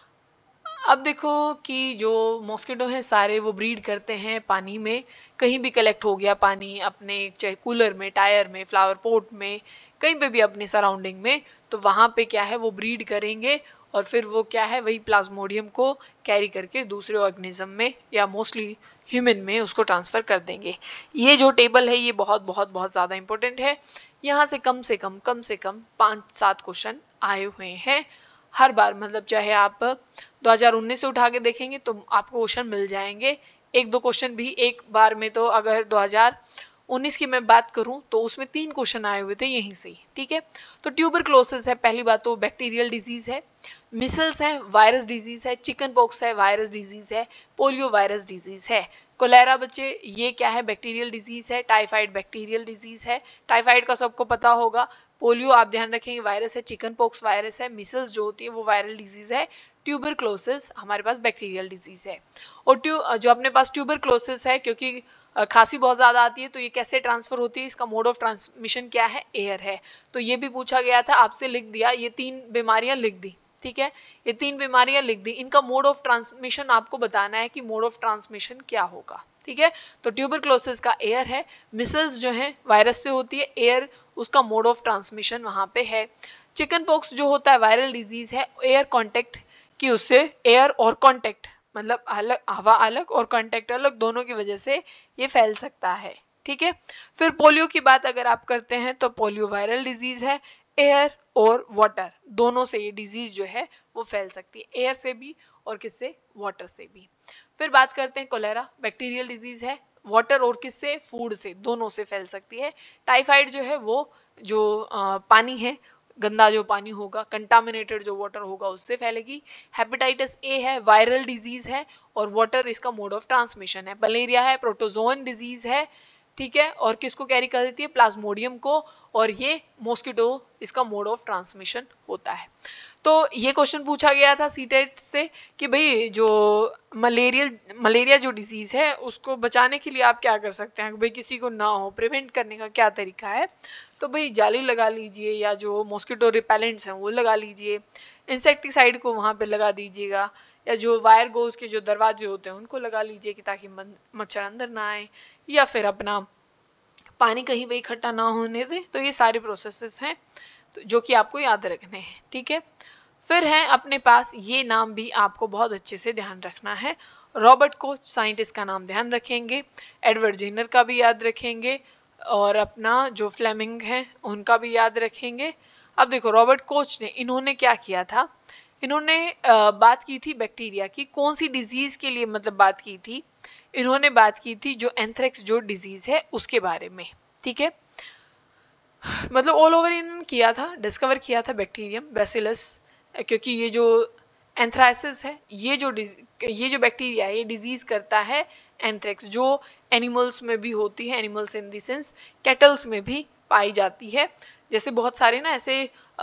S1: अब देखो कि जो मॉस्किटो हैं सारे वो ब्रीड करते हैं पानी में, कहीं भी कलेक्ट हो गया पानी, अपने चाहे कूलर में, टायर में, फ्लावर पॉट में, कहीं पे भी अपने सराउंडिंग में, तो वहाँ पे क्या है वो ब्रीड करेंगे, और फिर वो क्या है वही प्लाज्मोडियम को कैरी करके दूसरे ऑर्गेनिज्म में या मोस्टली ह्यूमन में उसको ट्रांसफ़र कर देंगे। ये जो टेबल है ये बहुत बहुत बहुत ज़्यादा इंपॉर्टेंट है, यहाँ से कम से कम कम से कम पाँच सात क्वेश्चन आए हुए हैं हर बार, मतलब चाहे आप दो हज़ार उन्नीस से उठा के देखेंगे तो आपको क्वेश्चन मिल जाएंगे, एक दो क्वेश्चन भी एक बार में, तो अगर दो हज़ार उन्नीस की मैं बात करूं तो उसमें तीन क्वेश्चन आए हुए थे यहीं से, ठीक है। तो ट्यूबरक्लोसिस है, पहली बात तो बैक्टीरियल डिजीज है, मिसल्स है वायरस डिजीज है, चिकन पॉक्स है वायरस डिजीज है, पोलियो वायरस डिजीज है, कोलेरा बच्चे ये क्या है, बैक्टीरियल डिजीज है, टाइफाइड बैक्टीरियल डिजीज है, टाइफाइड का सबको पता होगा, पोलियो आप ध्यान रखेंगे वायरस है, चिकन पॉक्स वायरस है, मिसल्स जो होती है वो वायरल डिजीज है, ट्यूबरक्लोसिस हमारे पास बैक्टीरियल डिजीज है। और ट्यू जो अपने पास ट्यूबरक्लोसिस है, क्योंकि खांसी बहुत ज़्यादा आती है, तो ये कैसे ट्रांसफ़र होती है, इसका मोड ऑफ ट्रांसमिशन क्या है, एयर है, तो ये भी पूछा गया था, आपसे लिख दिया, ये तीन बीमारियां लिख दी, ठीक है, ये तीन बीमारियां लिख दी, इनका मोड ऑफ ट्रांसमिशन आपको बताना है कि मोड ऑफ ट्रांसमिशन क्या होगा, ठीक है। तो ट्यूबरक्लोसिस का एयर है, मिसल्स जो है वायरस से होती है, एयर उसका मोड ऑफ ट्रांसमिशन वहाँ पे है, चिकन पॉक्स जो होता है वायरल डिजीज है, एयर कॉन्टेक्ट की उससे, एयर और कॉन्टेक्ट मतलब अलग, हवा अलग और कांटेक्ट अलग, दोनों की वजह से ये फैल सकता है, ठीक है। फिर पोलियो की बात अगर आप करते हैं तो पोलियो वायरल डिजीज है, एयर और वाटर दोनों से ये डिजीज जो है वो फैल सकती है, एयर से भी और किससे, वाटर से भी। फिर बात करते हैं कोलेरा, बैक्टीरियल डिजीज है, वाटर और किससे, फूड से, दोनों से फैल सकती है। टाइफाइड जो है वो जो आ, पानी है, गंदा जो पानी होगा, कंटामिनेटेड जो वाटर होगा उससे फैलेगी। हेपेटाइटिस ए है, वायरल डिजीज है और वाटर इसका मोड ऑफ ट्रांसमिशन है। मलेरिया है, प्रोटोजोन डिजीज है, ठीक है, और किसको कैरी कर देती है, प्लाज्मोडियम को, और ये मॉस्किटो इसका मोड ऑफ ट्रांसमिशन होता है। तो ये क्वेश्चन पूछा गया था सीटेट से कि भाई जो मलेरियल मलेरिया जो डिजीज है उसको बचाने के लिए आप क्या कर सकते हैं, भाई किसी को ना हो, प्रिवेंट करने का क्या तरीका है, तो भाई जाली लगा लीजिए, या जो मॉस्किटो रिपेलेंट्स हैं वो लगा लीजिए, इंसेक्टिसाइड को वहाँ पे लगा दीजिएगा, या जो वायर गोज के जो दरवाजे होते हैं उनको लगा लीजिए कि ताकि मच्छर अंदर ना आए, या फिर अपना पानी कहीं भी इकट्ठा ना होने दे। तो ये सारे प्रोसेसेस हैं तो जो कि आपको याद रखने हैं, ठीक है। फिर है अपने पास ये नाम भी आपको बहुत अच्छे से ध्यान रखना है, रॉबर्ट कोच साइंटिस्ट का नाम ध्यान रखेंगे, एडवर्ड जेनर का भी याद रखेंगे, और अपना जो फ्लेमिंग है उनका भी याद रखेंगे। अब देखो रॉबर्ट कोच ने, इन्होंने क्या किया था, इन्होंने बात की थी बैक्टीरिया की, कौन सी डिजीज के लिए मतलब बात की थी, इन्होंने बात की थी जो एंथ्रेक्स जो डिजीज है उसके बारे में, ठीक है, मतलब ऑल ओवर इन्होंने किया था, डिस्कवर किया था बैक्टीरियम बैसिलस, क्योंकि ये जो एंथ्राइसिस है, ये जो ये जो बैक्टीरिया है ये डिजीज करता है एंथ्रेक्स, जो एनिमल्स में भी होती है, animals in the sense cattles में भी पाई जाती है। जैसे बहुत सारे ना ऐसे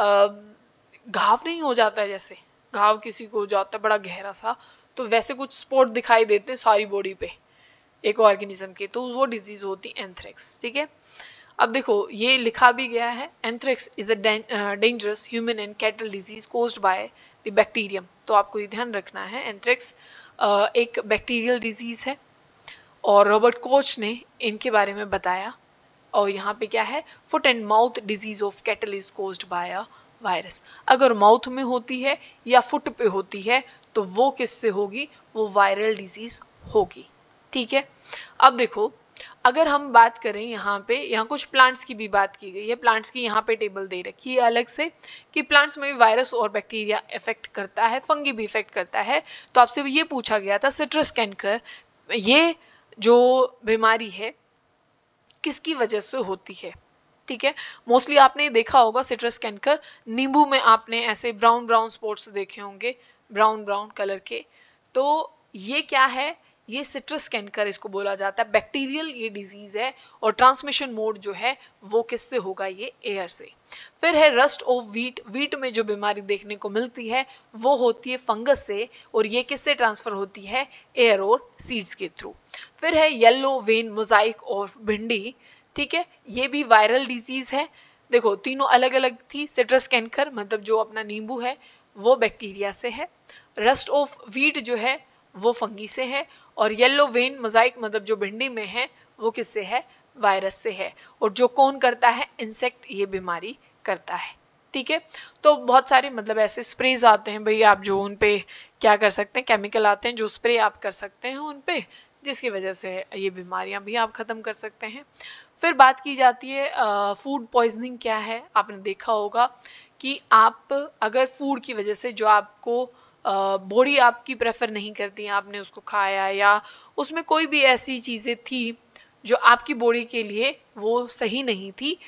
S1: घाव नहीं हो जाता है, जैसे घाव किसी को हो जाता है बड़ा गहरा सा, तो वैसे कुछ स्पॉट दिखाई देते हैं सारी बॉडी पे एक ऑर्गेनिज्म के, तो वो डिजीज होती है एंथ्रेक्स। ठीक है, अब देखो ये लिखा भी गया है, anthrax is a dangerous human and cattle disease caused by the bacterium. तो आपको ये ध्यान रखना है, एंथ्रेक्स uh, एक बैक्टीरियल डिजीज है और रॉबर्ट कोच ने इनके बारे में बताया। और यहाँ पे क्या है, foot and mouth disease of cattle is caused by a virus. अगर माउथ में होती है या फुट पे होती है तो वो किससे होगी, वो वायरल डिजीज होगी। ठीक है, अब देखो अगर हम बात करें यहाँ पे, यहाँ कुछ प्लांट्स की भी बात की गई है, प्लांट्स की यहाँ पे टेबल दे रखी है अलग से कि प्लांट्स में भी वायरस और बैक्टीरिया इफेक्ट करता है, फंगी भी इफेक्ट करता है। तो आपसे ये पूछा गया था सिट्रस कैंकर, ये जो बीमारी है किसकी वजह से होती है। ठीक है, मोस्टली आपने देखा होगा सिट्रस कैंकर, नींबू में आपने ऐसे ब्राउन ब्राउन स्पॉट्स देखे होंगे, ब्राउन ब्राउन कलर के। तो ये क्या है, ये सिट्रस कैंकर इसको बोला जाता है, बैक्टीरियल ये डिजीज है और ट्रांसमिशन मोड जो है वो किससे होगा, ये एयर से। फिर है रस्ट ऑफ व्हीट, व्हीट में जो बीमारी देखने को मिलती है वो होती है फंगस से, और ये किससे ट्रांसफर होती है, एयर और सीड्स के थ्रू। फिर है येलो वेन मोजाइक और भिंडी, ठीक है, ये भी वायरल डिजीज है। देखो तीनों अलग अलग थी, सिट्रस कैंकर मतलब जो अपना नींबू है वो बैक्टीरिया से है, रस्ट ऑफ व्हीट जो है वो फंगी से है, और येलो वेन मोजाइक मतलब जो भिंडी में है वो किससे है, वायरस से है। और जो कौन करता है, इंसेक्ट ये बीमारी करता है। ठीक है, तो बहुत सारे मतलब ऐसे स्प्रेज आते हैं भाई, आप जो उन पे क्या कर सकते हैं, केमिकल आते हैं जो स्प्रे आप कर सकते हैं उन पे, जिसकी वजह से ये बीमारियां भी आप खत्म कर सकते हैं। फिर बात की जाती है फूड पॉइजनिंग क्या है। आपने देखा होगा कि आप अगर फूड की वजह से जो आपको बॉडी आपकी प्रेफर नहीं करती है, आपने उसको खाया या उसमें कोई भी ऐसी चीज़ें थी जो आपकी बॉडी के लिए वो सही नहीं थी,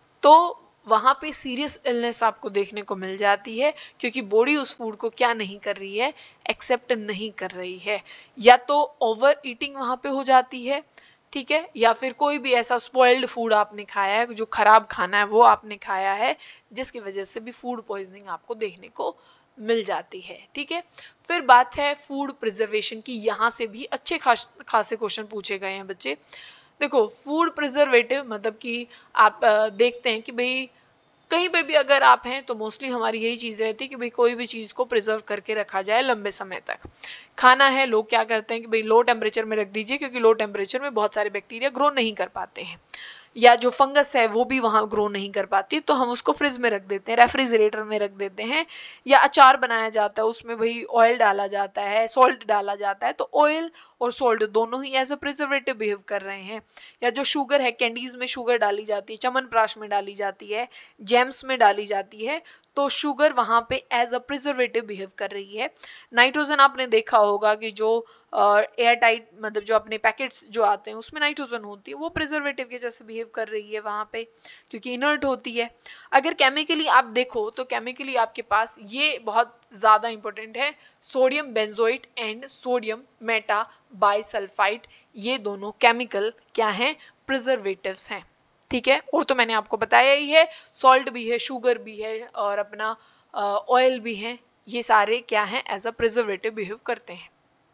S1: तो वहाँ पे सीरियस इलनेस आपको देखने को मिल जाती है, क्योंकि बॉडी उस फूड को क्या नहीं कर रही है, एक्सेप्ट नहीं कर रही है। या तो ओवर ईटिंग वहाँ पे हो जाती है, ठीक है, या फिर कोई भी ऐसा स्पॉइल्ड फूड आपने खाया है, जो खराब खाना है वो आपने खाया है, जिसकी वजह से भी फूड पॉइजनिंग आपको देखने को मिल जाती है। ठीक है, फिर बात है फूड प्रिजर्वेशन की, यहाँ से भी अच्छे खास खासे क्वेश्चन पूछे गए हैं बच्चे। देखो फूड प्रिजर्वेटिव मतलब कि आप देखते हैं कि भाई कहीं पे भी अगर आप हैं तो मोस्टली हमारी यही चीज़ रहती है कि भाई कोई भी चीज़ को प्रिजर्व करके रखा जाए लंबे समय तक। खाना है, लोग क्या करते हैं कि भाई लो टेम्परेचर में रख दीजिए, क्योंकि लो टेम्परेचर में बहुत सारे बैक्टीरिया ग्रो नहीं कर पाते हैं, या जो फंगस है वो भी वहाँ ग्रो नहीं कर पाती, तो हम उसको फ्रिज में रख देते हैं, रेफ्रिजरेटर में रख देते हैं। या अचार बनाया जाता है, उसमें भाई ऑयल डाला जाता है, सॉल्ट डाला जाता है, तो ऑयल और सॉल्ट दोनों ही एज अ प्रिजर्वेटिव बिहेव कर रहे हैं। या जो शुगर है, कैंडीज में शुगर डाली जाती है, च्यवनप्राश में डाली जाती है, जैम्स में डाली जाती है, तो शुगर वहाँ पे एज अ प्रिजर्वेटिव बिहेव कर रही है। नाइट्रोजन आपने देखा होगा कि जो एयर टाइट मतलब जो अपने पैकेट्स जो आते हैं उसमें नाइट्रोजन होती है, वो प्रिजर्वेटिव के जैसे बिहेव कर रही है वहाँ पे, क्योंकि इनर्ट होती है। अगर केमिकली आप देखो तो केमिकली आपके पास ये बहुत ज़्यादा इंपॉर्टेंट है, sodium benzoate and sodium meta bisulphite, ये दोनों केमिकल क्या हैं, प्रिजर्वेटिव्स हैं। ठीक है, और तो मैंने आपको बताया ही है, सॉल्ट भी है, शुगर भी है और अपना ऑयल भी है, ये सारे क्या हैं, एज अ प्रिजर्वेटिव बिहेव करते हैं।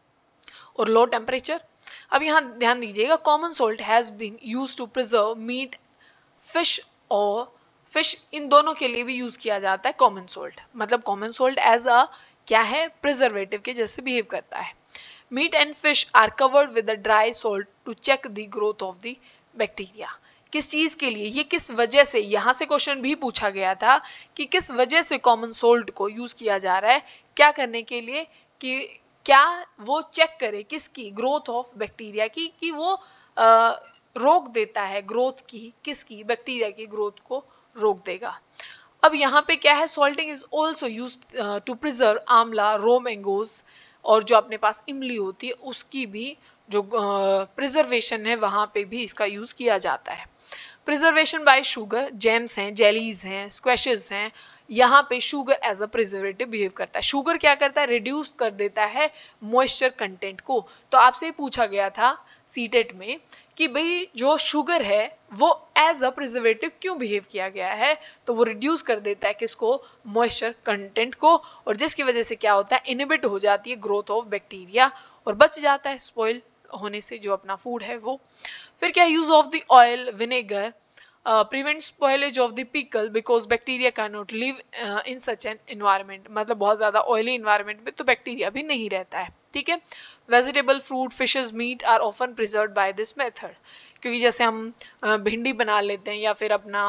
S1: और लो टेम्परेचर, अब यहाँ ध्यान दीजिएगा, common salt has been used to preserve meat, fish और फिश, इन दोनों के लिए भी यूज किया जाता है कॉमन सॉल्ट। मतलब कॉमन सॉल्ट एज अ क्या है, प्रिजर्वेटिव के जैसे बिहेव करता है। Meat and fish are covered with a dry salt to check the growth of the bacteria. किस चीज के लिए, ये किस वजह से, यहाँ से क्वेश्चन भी पूछा गया था कि किस वजह से कॉमन सॉल्ट को यूज किया जा रहा है, क्या करने के लिए, कि क्या वो चेक करे किसकी, ग्रोथ ऑफ बैक्टीरिया की, कि वो आ, रोक देता है ग्रोथ की, किसकी, बैक्टीरिया की ग्रोथ को रोक देगा। अब यहाँ पे क्या है, salting is also use to preserve amla, raw mangoes, और जो अपने पास इमली होती है उसकी भी जो प्रिजर्वेशन uh, है वहाँ पे भी इसका यूज किया जाता है। प्रिजर्वेशन बाय शुगर, जेम्स हैं, जेलीज हैं, स्क्वैशेस हैं, यहाँ पे sugar as a preservative behave करता है। शुगर क्या करता है, रिड्यूस कर देता है मॉइस्चर कंटेंट को। तो आपसे पूछा गया था सीटेट में कि भाई जो शुगर है वो एज अ प्रिजर्वेटिव क्यों बिहेव किया गया है, तो वो रिड्यूस कर देता है किसको, मॉइस्चर कंटेंट को, और जिसकी वजह से क्या होता है, इनहिबिट हो जाती है ग्रोथ ऑफ बैक्टीरिया और बच जाता है स्पॉइल होने से जो अपना फूड है वो। फिर क्या, use of the oil, vinegar prevent spoilage of the pickle because bacteria can not live in such an environment, मतलब बहुत ज्यादा ऑयली इन्वायरमेंट में तो बैक्टीरिया भी नहीं रहता है, ठीक है। Vegetable, fruit, fishes, meat are often preserved by this method, क्योंकि जैसे हम uh, भिंडी बना लेते हैं या फिर अपना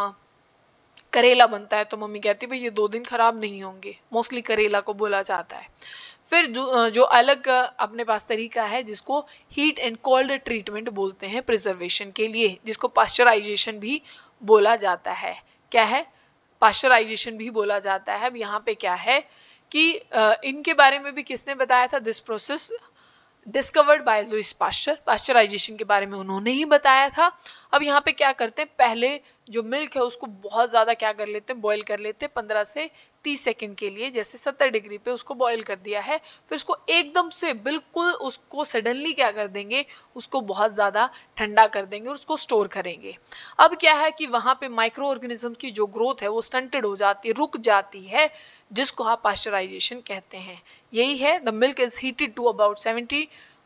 S1: करेला बनता है तो मम्मी कहती है भाई ये दो दिन खराब नहीं होंगे, मोस्टली करेला को बोला जाता है। फिर जो जो अलग अपने पास तरीका है जिसको हीट एंड कोल्ड ट्रीटमेंट बोलते हैं प्रिजर्वेशन के लिए, जिसको पास्चराइजेशन भी बोला जाता है। क्या है, पास्चराइजेशन भी बोला जाता है। अब यहाँ पे क्या है कि इनके बारे में भी किसने बताया था, this process discovered by Louis Pasteur, pasteurization के बारे में उन्होंने ही बताया था। अब यहाँ पे क्या करते हैं, पहले जो मिल्क है उसको बहुत ज़्यादा क्या कर लेते हैं, बॉईल कर लेते हैं पंद्रह से तीस सेकंड के लिए, जैसे सत्तर डिग्री पे उसको बॉईल कर दिया है। फिर उसको एकदम से बिल्कुल उसको सडनली क्या कर देंगे, उसको बहुत ज़्यादा ठंडा कर देंगे और उसको स्टोर करेंगे। अब क्या है कि वहाँ पे माइक्रो ऑर्गेनिज्म की जो ग्रोथ है वो स्टंटेड हो जाती है, रुक जाती है, जिसको आप पास्चराइजेशन कहते हैं। यही है, the milk is heated to about seventy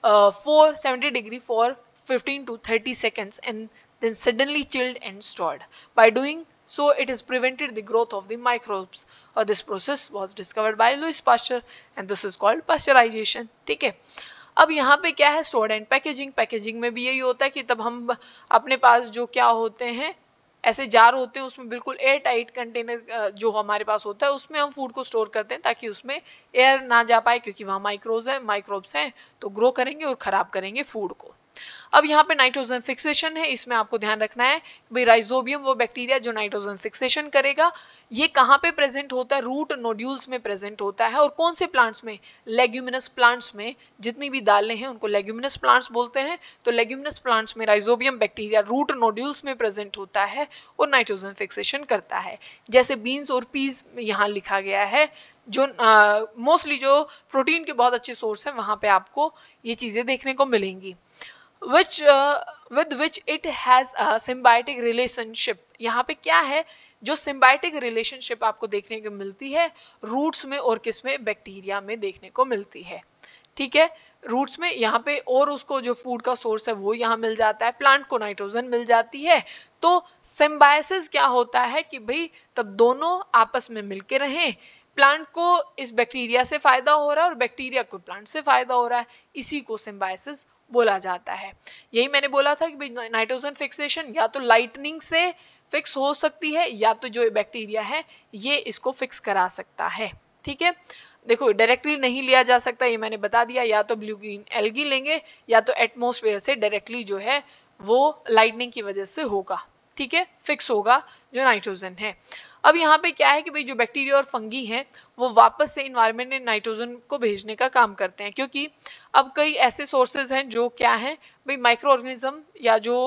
S1: four seventy degree for fifteen to thirty seconds and then suddenly chilled and stored. By doing so, it has prevented the growth of the microbes. Or this process was discovered by Louis Pasteur and this is called pasteurization. ठीक है। अब यहाँ पे क्या है, stored and packaging. Packaging में भी यही होता है कि तब हम अपने पास जो क्या होते हैं, ऐसे जार होते हैं, उसमें बिल्कुल एयर टाइट कंटेनर जो हमारे पास होता है उसमें हम फूड को स्टोर करते हैं ताकि उसमें एयर ना जा पाए, क्योंकि वहाँ माइक्रोज हैं माइक्रोब्स हैं तो ग्रो करेंगे और खराब करेंगे फूड को। अब यहाँ पे नाइट्रोजन फिक्सेशन है, इसमें आपको ध्यान रखना है भाई राइजोबियम वो बैक्टीरिया जो नाइट्रोजन फिक्सेशन करेगा, ये कहाँ पे प्रेजेंट होता है, रूट नोड्यूल्स में प्रेजेंट होता है। और कौन से प्लांट्स में, लेग्यूमिनस प्लांट्स में, जितनी भी दालें हैं उनको लेग्यूमिनस प्लांट्स बोलते हैं। तो लेग्यूमिनस प्लांट्स में राइजोबियम बैक्टीरिया रूट नोड्यूल्स में प्रेजेंट होता है और नाइट्रोजन फिक्सेशन करता है। जैसे बीन्स और पीज यहाँ लिखा गया है, जो मोस्टली uh, जो प्रोटीन के बहुत अच्छे सोर्स हैं वहाँ पे आपको ये चीज़ें देखने को मिलेंगी। which uh, with which it has a symbiotic relationship। यहाँ पे क्या है, जो symbiotic relationship आपको देखने को मिलती है रूट्स में और किस में, बैक्टीरिया में देखने को मिलती है। ठीक है, रूट्स में यहाँ पे, और उसको जो फूड का सोर्स है वो यहाँ मिल जाता है, प्लांट को नाइट्रोजन मिल जाती है। तो सिम्बायोसिस क्या होता है कि भाई तब दोनों आपस में मिलके रहें, प्लांट को इस बैक्टीरिया से फायदा हो रहा है और बैक्टीरिया को प्लांट से फायदा हो रहा है, इसी को सिम्बायोसिस बोला जाता है। यही मैंने बोला था कि नाइट्रोजन फिक्सेशन या तो लाइटनिंग से फिक्स हो सकती है या तो जो बैक्टीरिया है ये इसको फिक्स करा सकता है। ठीक है, देखो डायरेक्टली नहीं लिया जा सकता, ये मैंने बता दिया, या तो ब्लू ग्रीन एल्गी लेंगे या तो एटमॉस्फेयर से डायरेक्टली जो है वो लाइटनिंग की वजह से होगा। ठीक है, फिक्स होगा जो नाइट्रोजन है। अब यहाँ पे क्या है कि भाई जो बैक्टीरिया और फंगी हैं वो वापस से इन्वायरमेंट में नाइट्रोजन को भेजने का काम करते हैं, क्योंकि अब कई ऐसे सोर्सेज हैं जो क्या हैं भाई माइक्रो ऑर्गेनिज्म या जो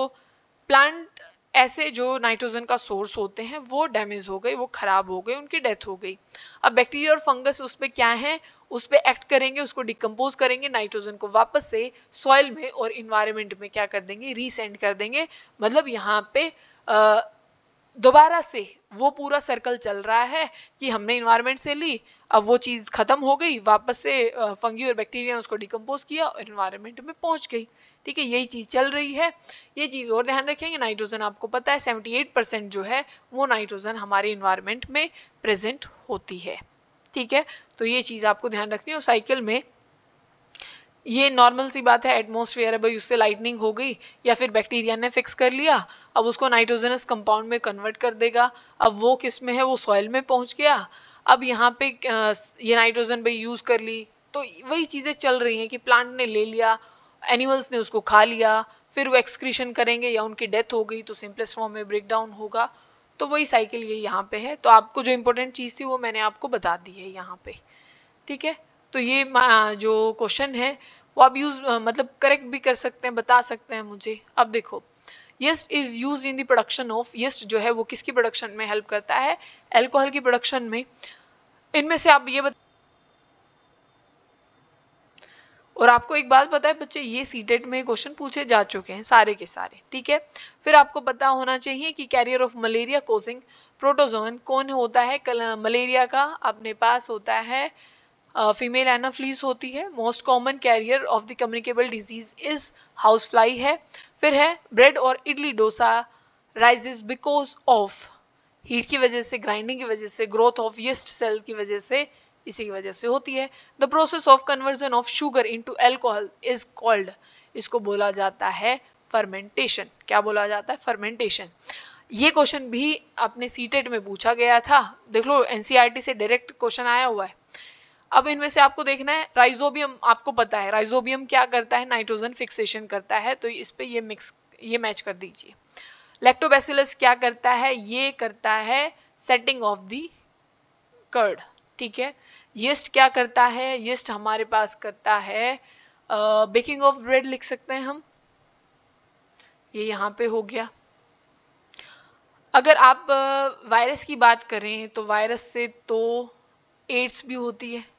S1: प्लांट ऐसे जो नाइट्रोजन का सोर्स होते हैं वो डैमेज हो गए, वो खराब हो गए, उनकी डेथ हो गई। अब बैक्टीरिया और फंगस उस पर क्या है, उस पर एक्ट करेंगे, उसको डिकम्पोज करेंगे, नाइट्रोजन को वापस से सॉइल में और इन्वायरमेंट में क्या कर देंगे, रीसेंड कर देंगे। मतलब यहाँ पे दोबारा से वो पूरा सर्कल चल रहा है कि हमने इन्वायरमेंट से ली, अब वो चीज़ खत्म हो गई, वापस से फंगी और बैक्टीरिया ने उसको डिकम्पोज किया और इन्वायरमेंट में पहुंच गई। ठीक है, यही चीज़ चल रही है। ये चीज़ और ध्यान रखेंगे, नाइट्रोजन आपको पता है अठहत्तर परसेंट जो है वो नाइट्रोजन हमारे इन्वायरमेंट में प्रेजेंट होती है। ठीक है, तो ये चीज़ आपको ध्यान रखनी है। और साइकिल में ये नॉर्मल सी बात है, एटमॉस्फेयर है भाई, उससे लाइटनिंग हो गई या फिर बैक्टीरिया ने फिक्स कर लिया, अब उसको नाइट्रोजनस कंपाउंड में कन्वर्ट कर देगा। अब वो किस में है, वो सॉइल में पहुंच गया। अब यहाँ पे ये नाइट्रोजन भाई यूज कर ली, तो वही चीजें चल रही हैं कि प्लांट ने ले लिया, एनिमल्स ने उसको खा लिया, फिर वो एक्सक्रीशन करेंगे या उनकी डेथ हो गई तो सिंपलेस्ट फॉर्म में ब्रेक डाउन होगा। तो वही साइकिल ये यहाँ पे है। तो आपको जो इम्पोर्टेंट चीज थी वो मैंने आपको बता दी है यहाँ पे। ठीक है, तो ये जो क्वेश्चन है वो आप यूज मतलब करेक्ट भी कर सकते हैं, बता सकते हैं मुझे। अब देखो yeast is use in the production of, yeast जो है वो किसकी प्रोडक्शन में हेल्प करता है, अल्कोहल की प्रोडक्शन में। इनमें से आप ये बता, और आपको एक बात पता है बच्चे, ये सीटेट में क्वेश्चन पूछे जा चुके हैं सारे के सारे, ठीक है। फिर आपको पता होना चाहिए कि carrier of malaria causing protozoan कौन होता है। मलेरिया का अपने पास होता है फीमेल एनाफ्लीज होती है। Most common carrier of the communicable disease is house fly है। फिर है ब्रेड और idli dosa rises because of heat की वजह से, ग्राइंडिंग की वजह से, ग्रोथ ऑफ यीस्ट सेल की वजह से, इसी की वजह से होती है। The process of conversion of sugar into alcohol is called, इसको बोला जाता है फर्मेंटेशन। क्या बोला जाता है, फर्मेंटेशन। ये क्वेश्चन भी अपने सीटेट में पूछा गया था, देख लो एनसीईआरटी से डायरेक्ट क्वेश्चन आया हुआ है। अब इनमें से आपको देखना है राइजोबियम, आपको पता है राइजोबियम क्या करता है, नाइट्रोजन फिक्सेशन करता है, तो इस पे ये मिक्स ये मैच कर दीजिए। लैक्टोबैसिलस क्या करता है, ये करता है सेटिंग ऑफ दी कर्ड, ठीक है। यीस्ट क्या करता है, यीस्ट हमारे पास करता है बेकिंग ऑफ ब्रेड, लिख सकते हैं हम, ये यहाँ पे हो गया। अगर आप वायरस की बात करें तो वायरस से तो एड्स भी होती है,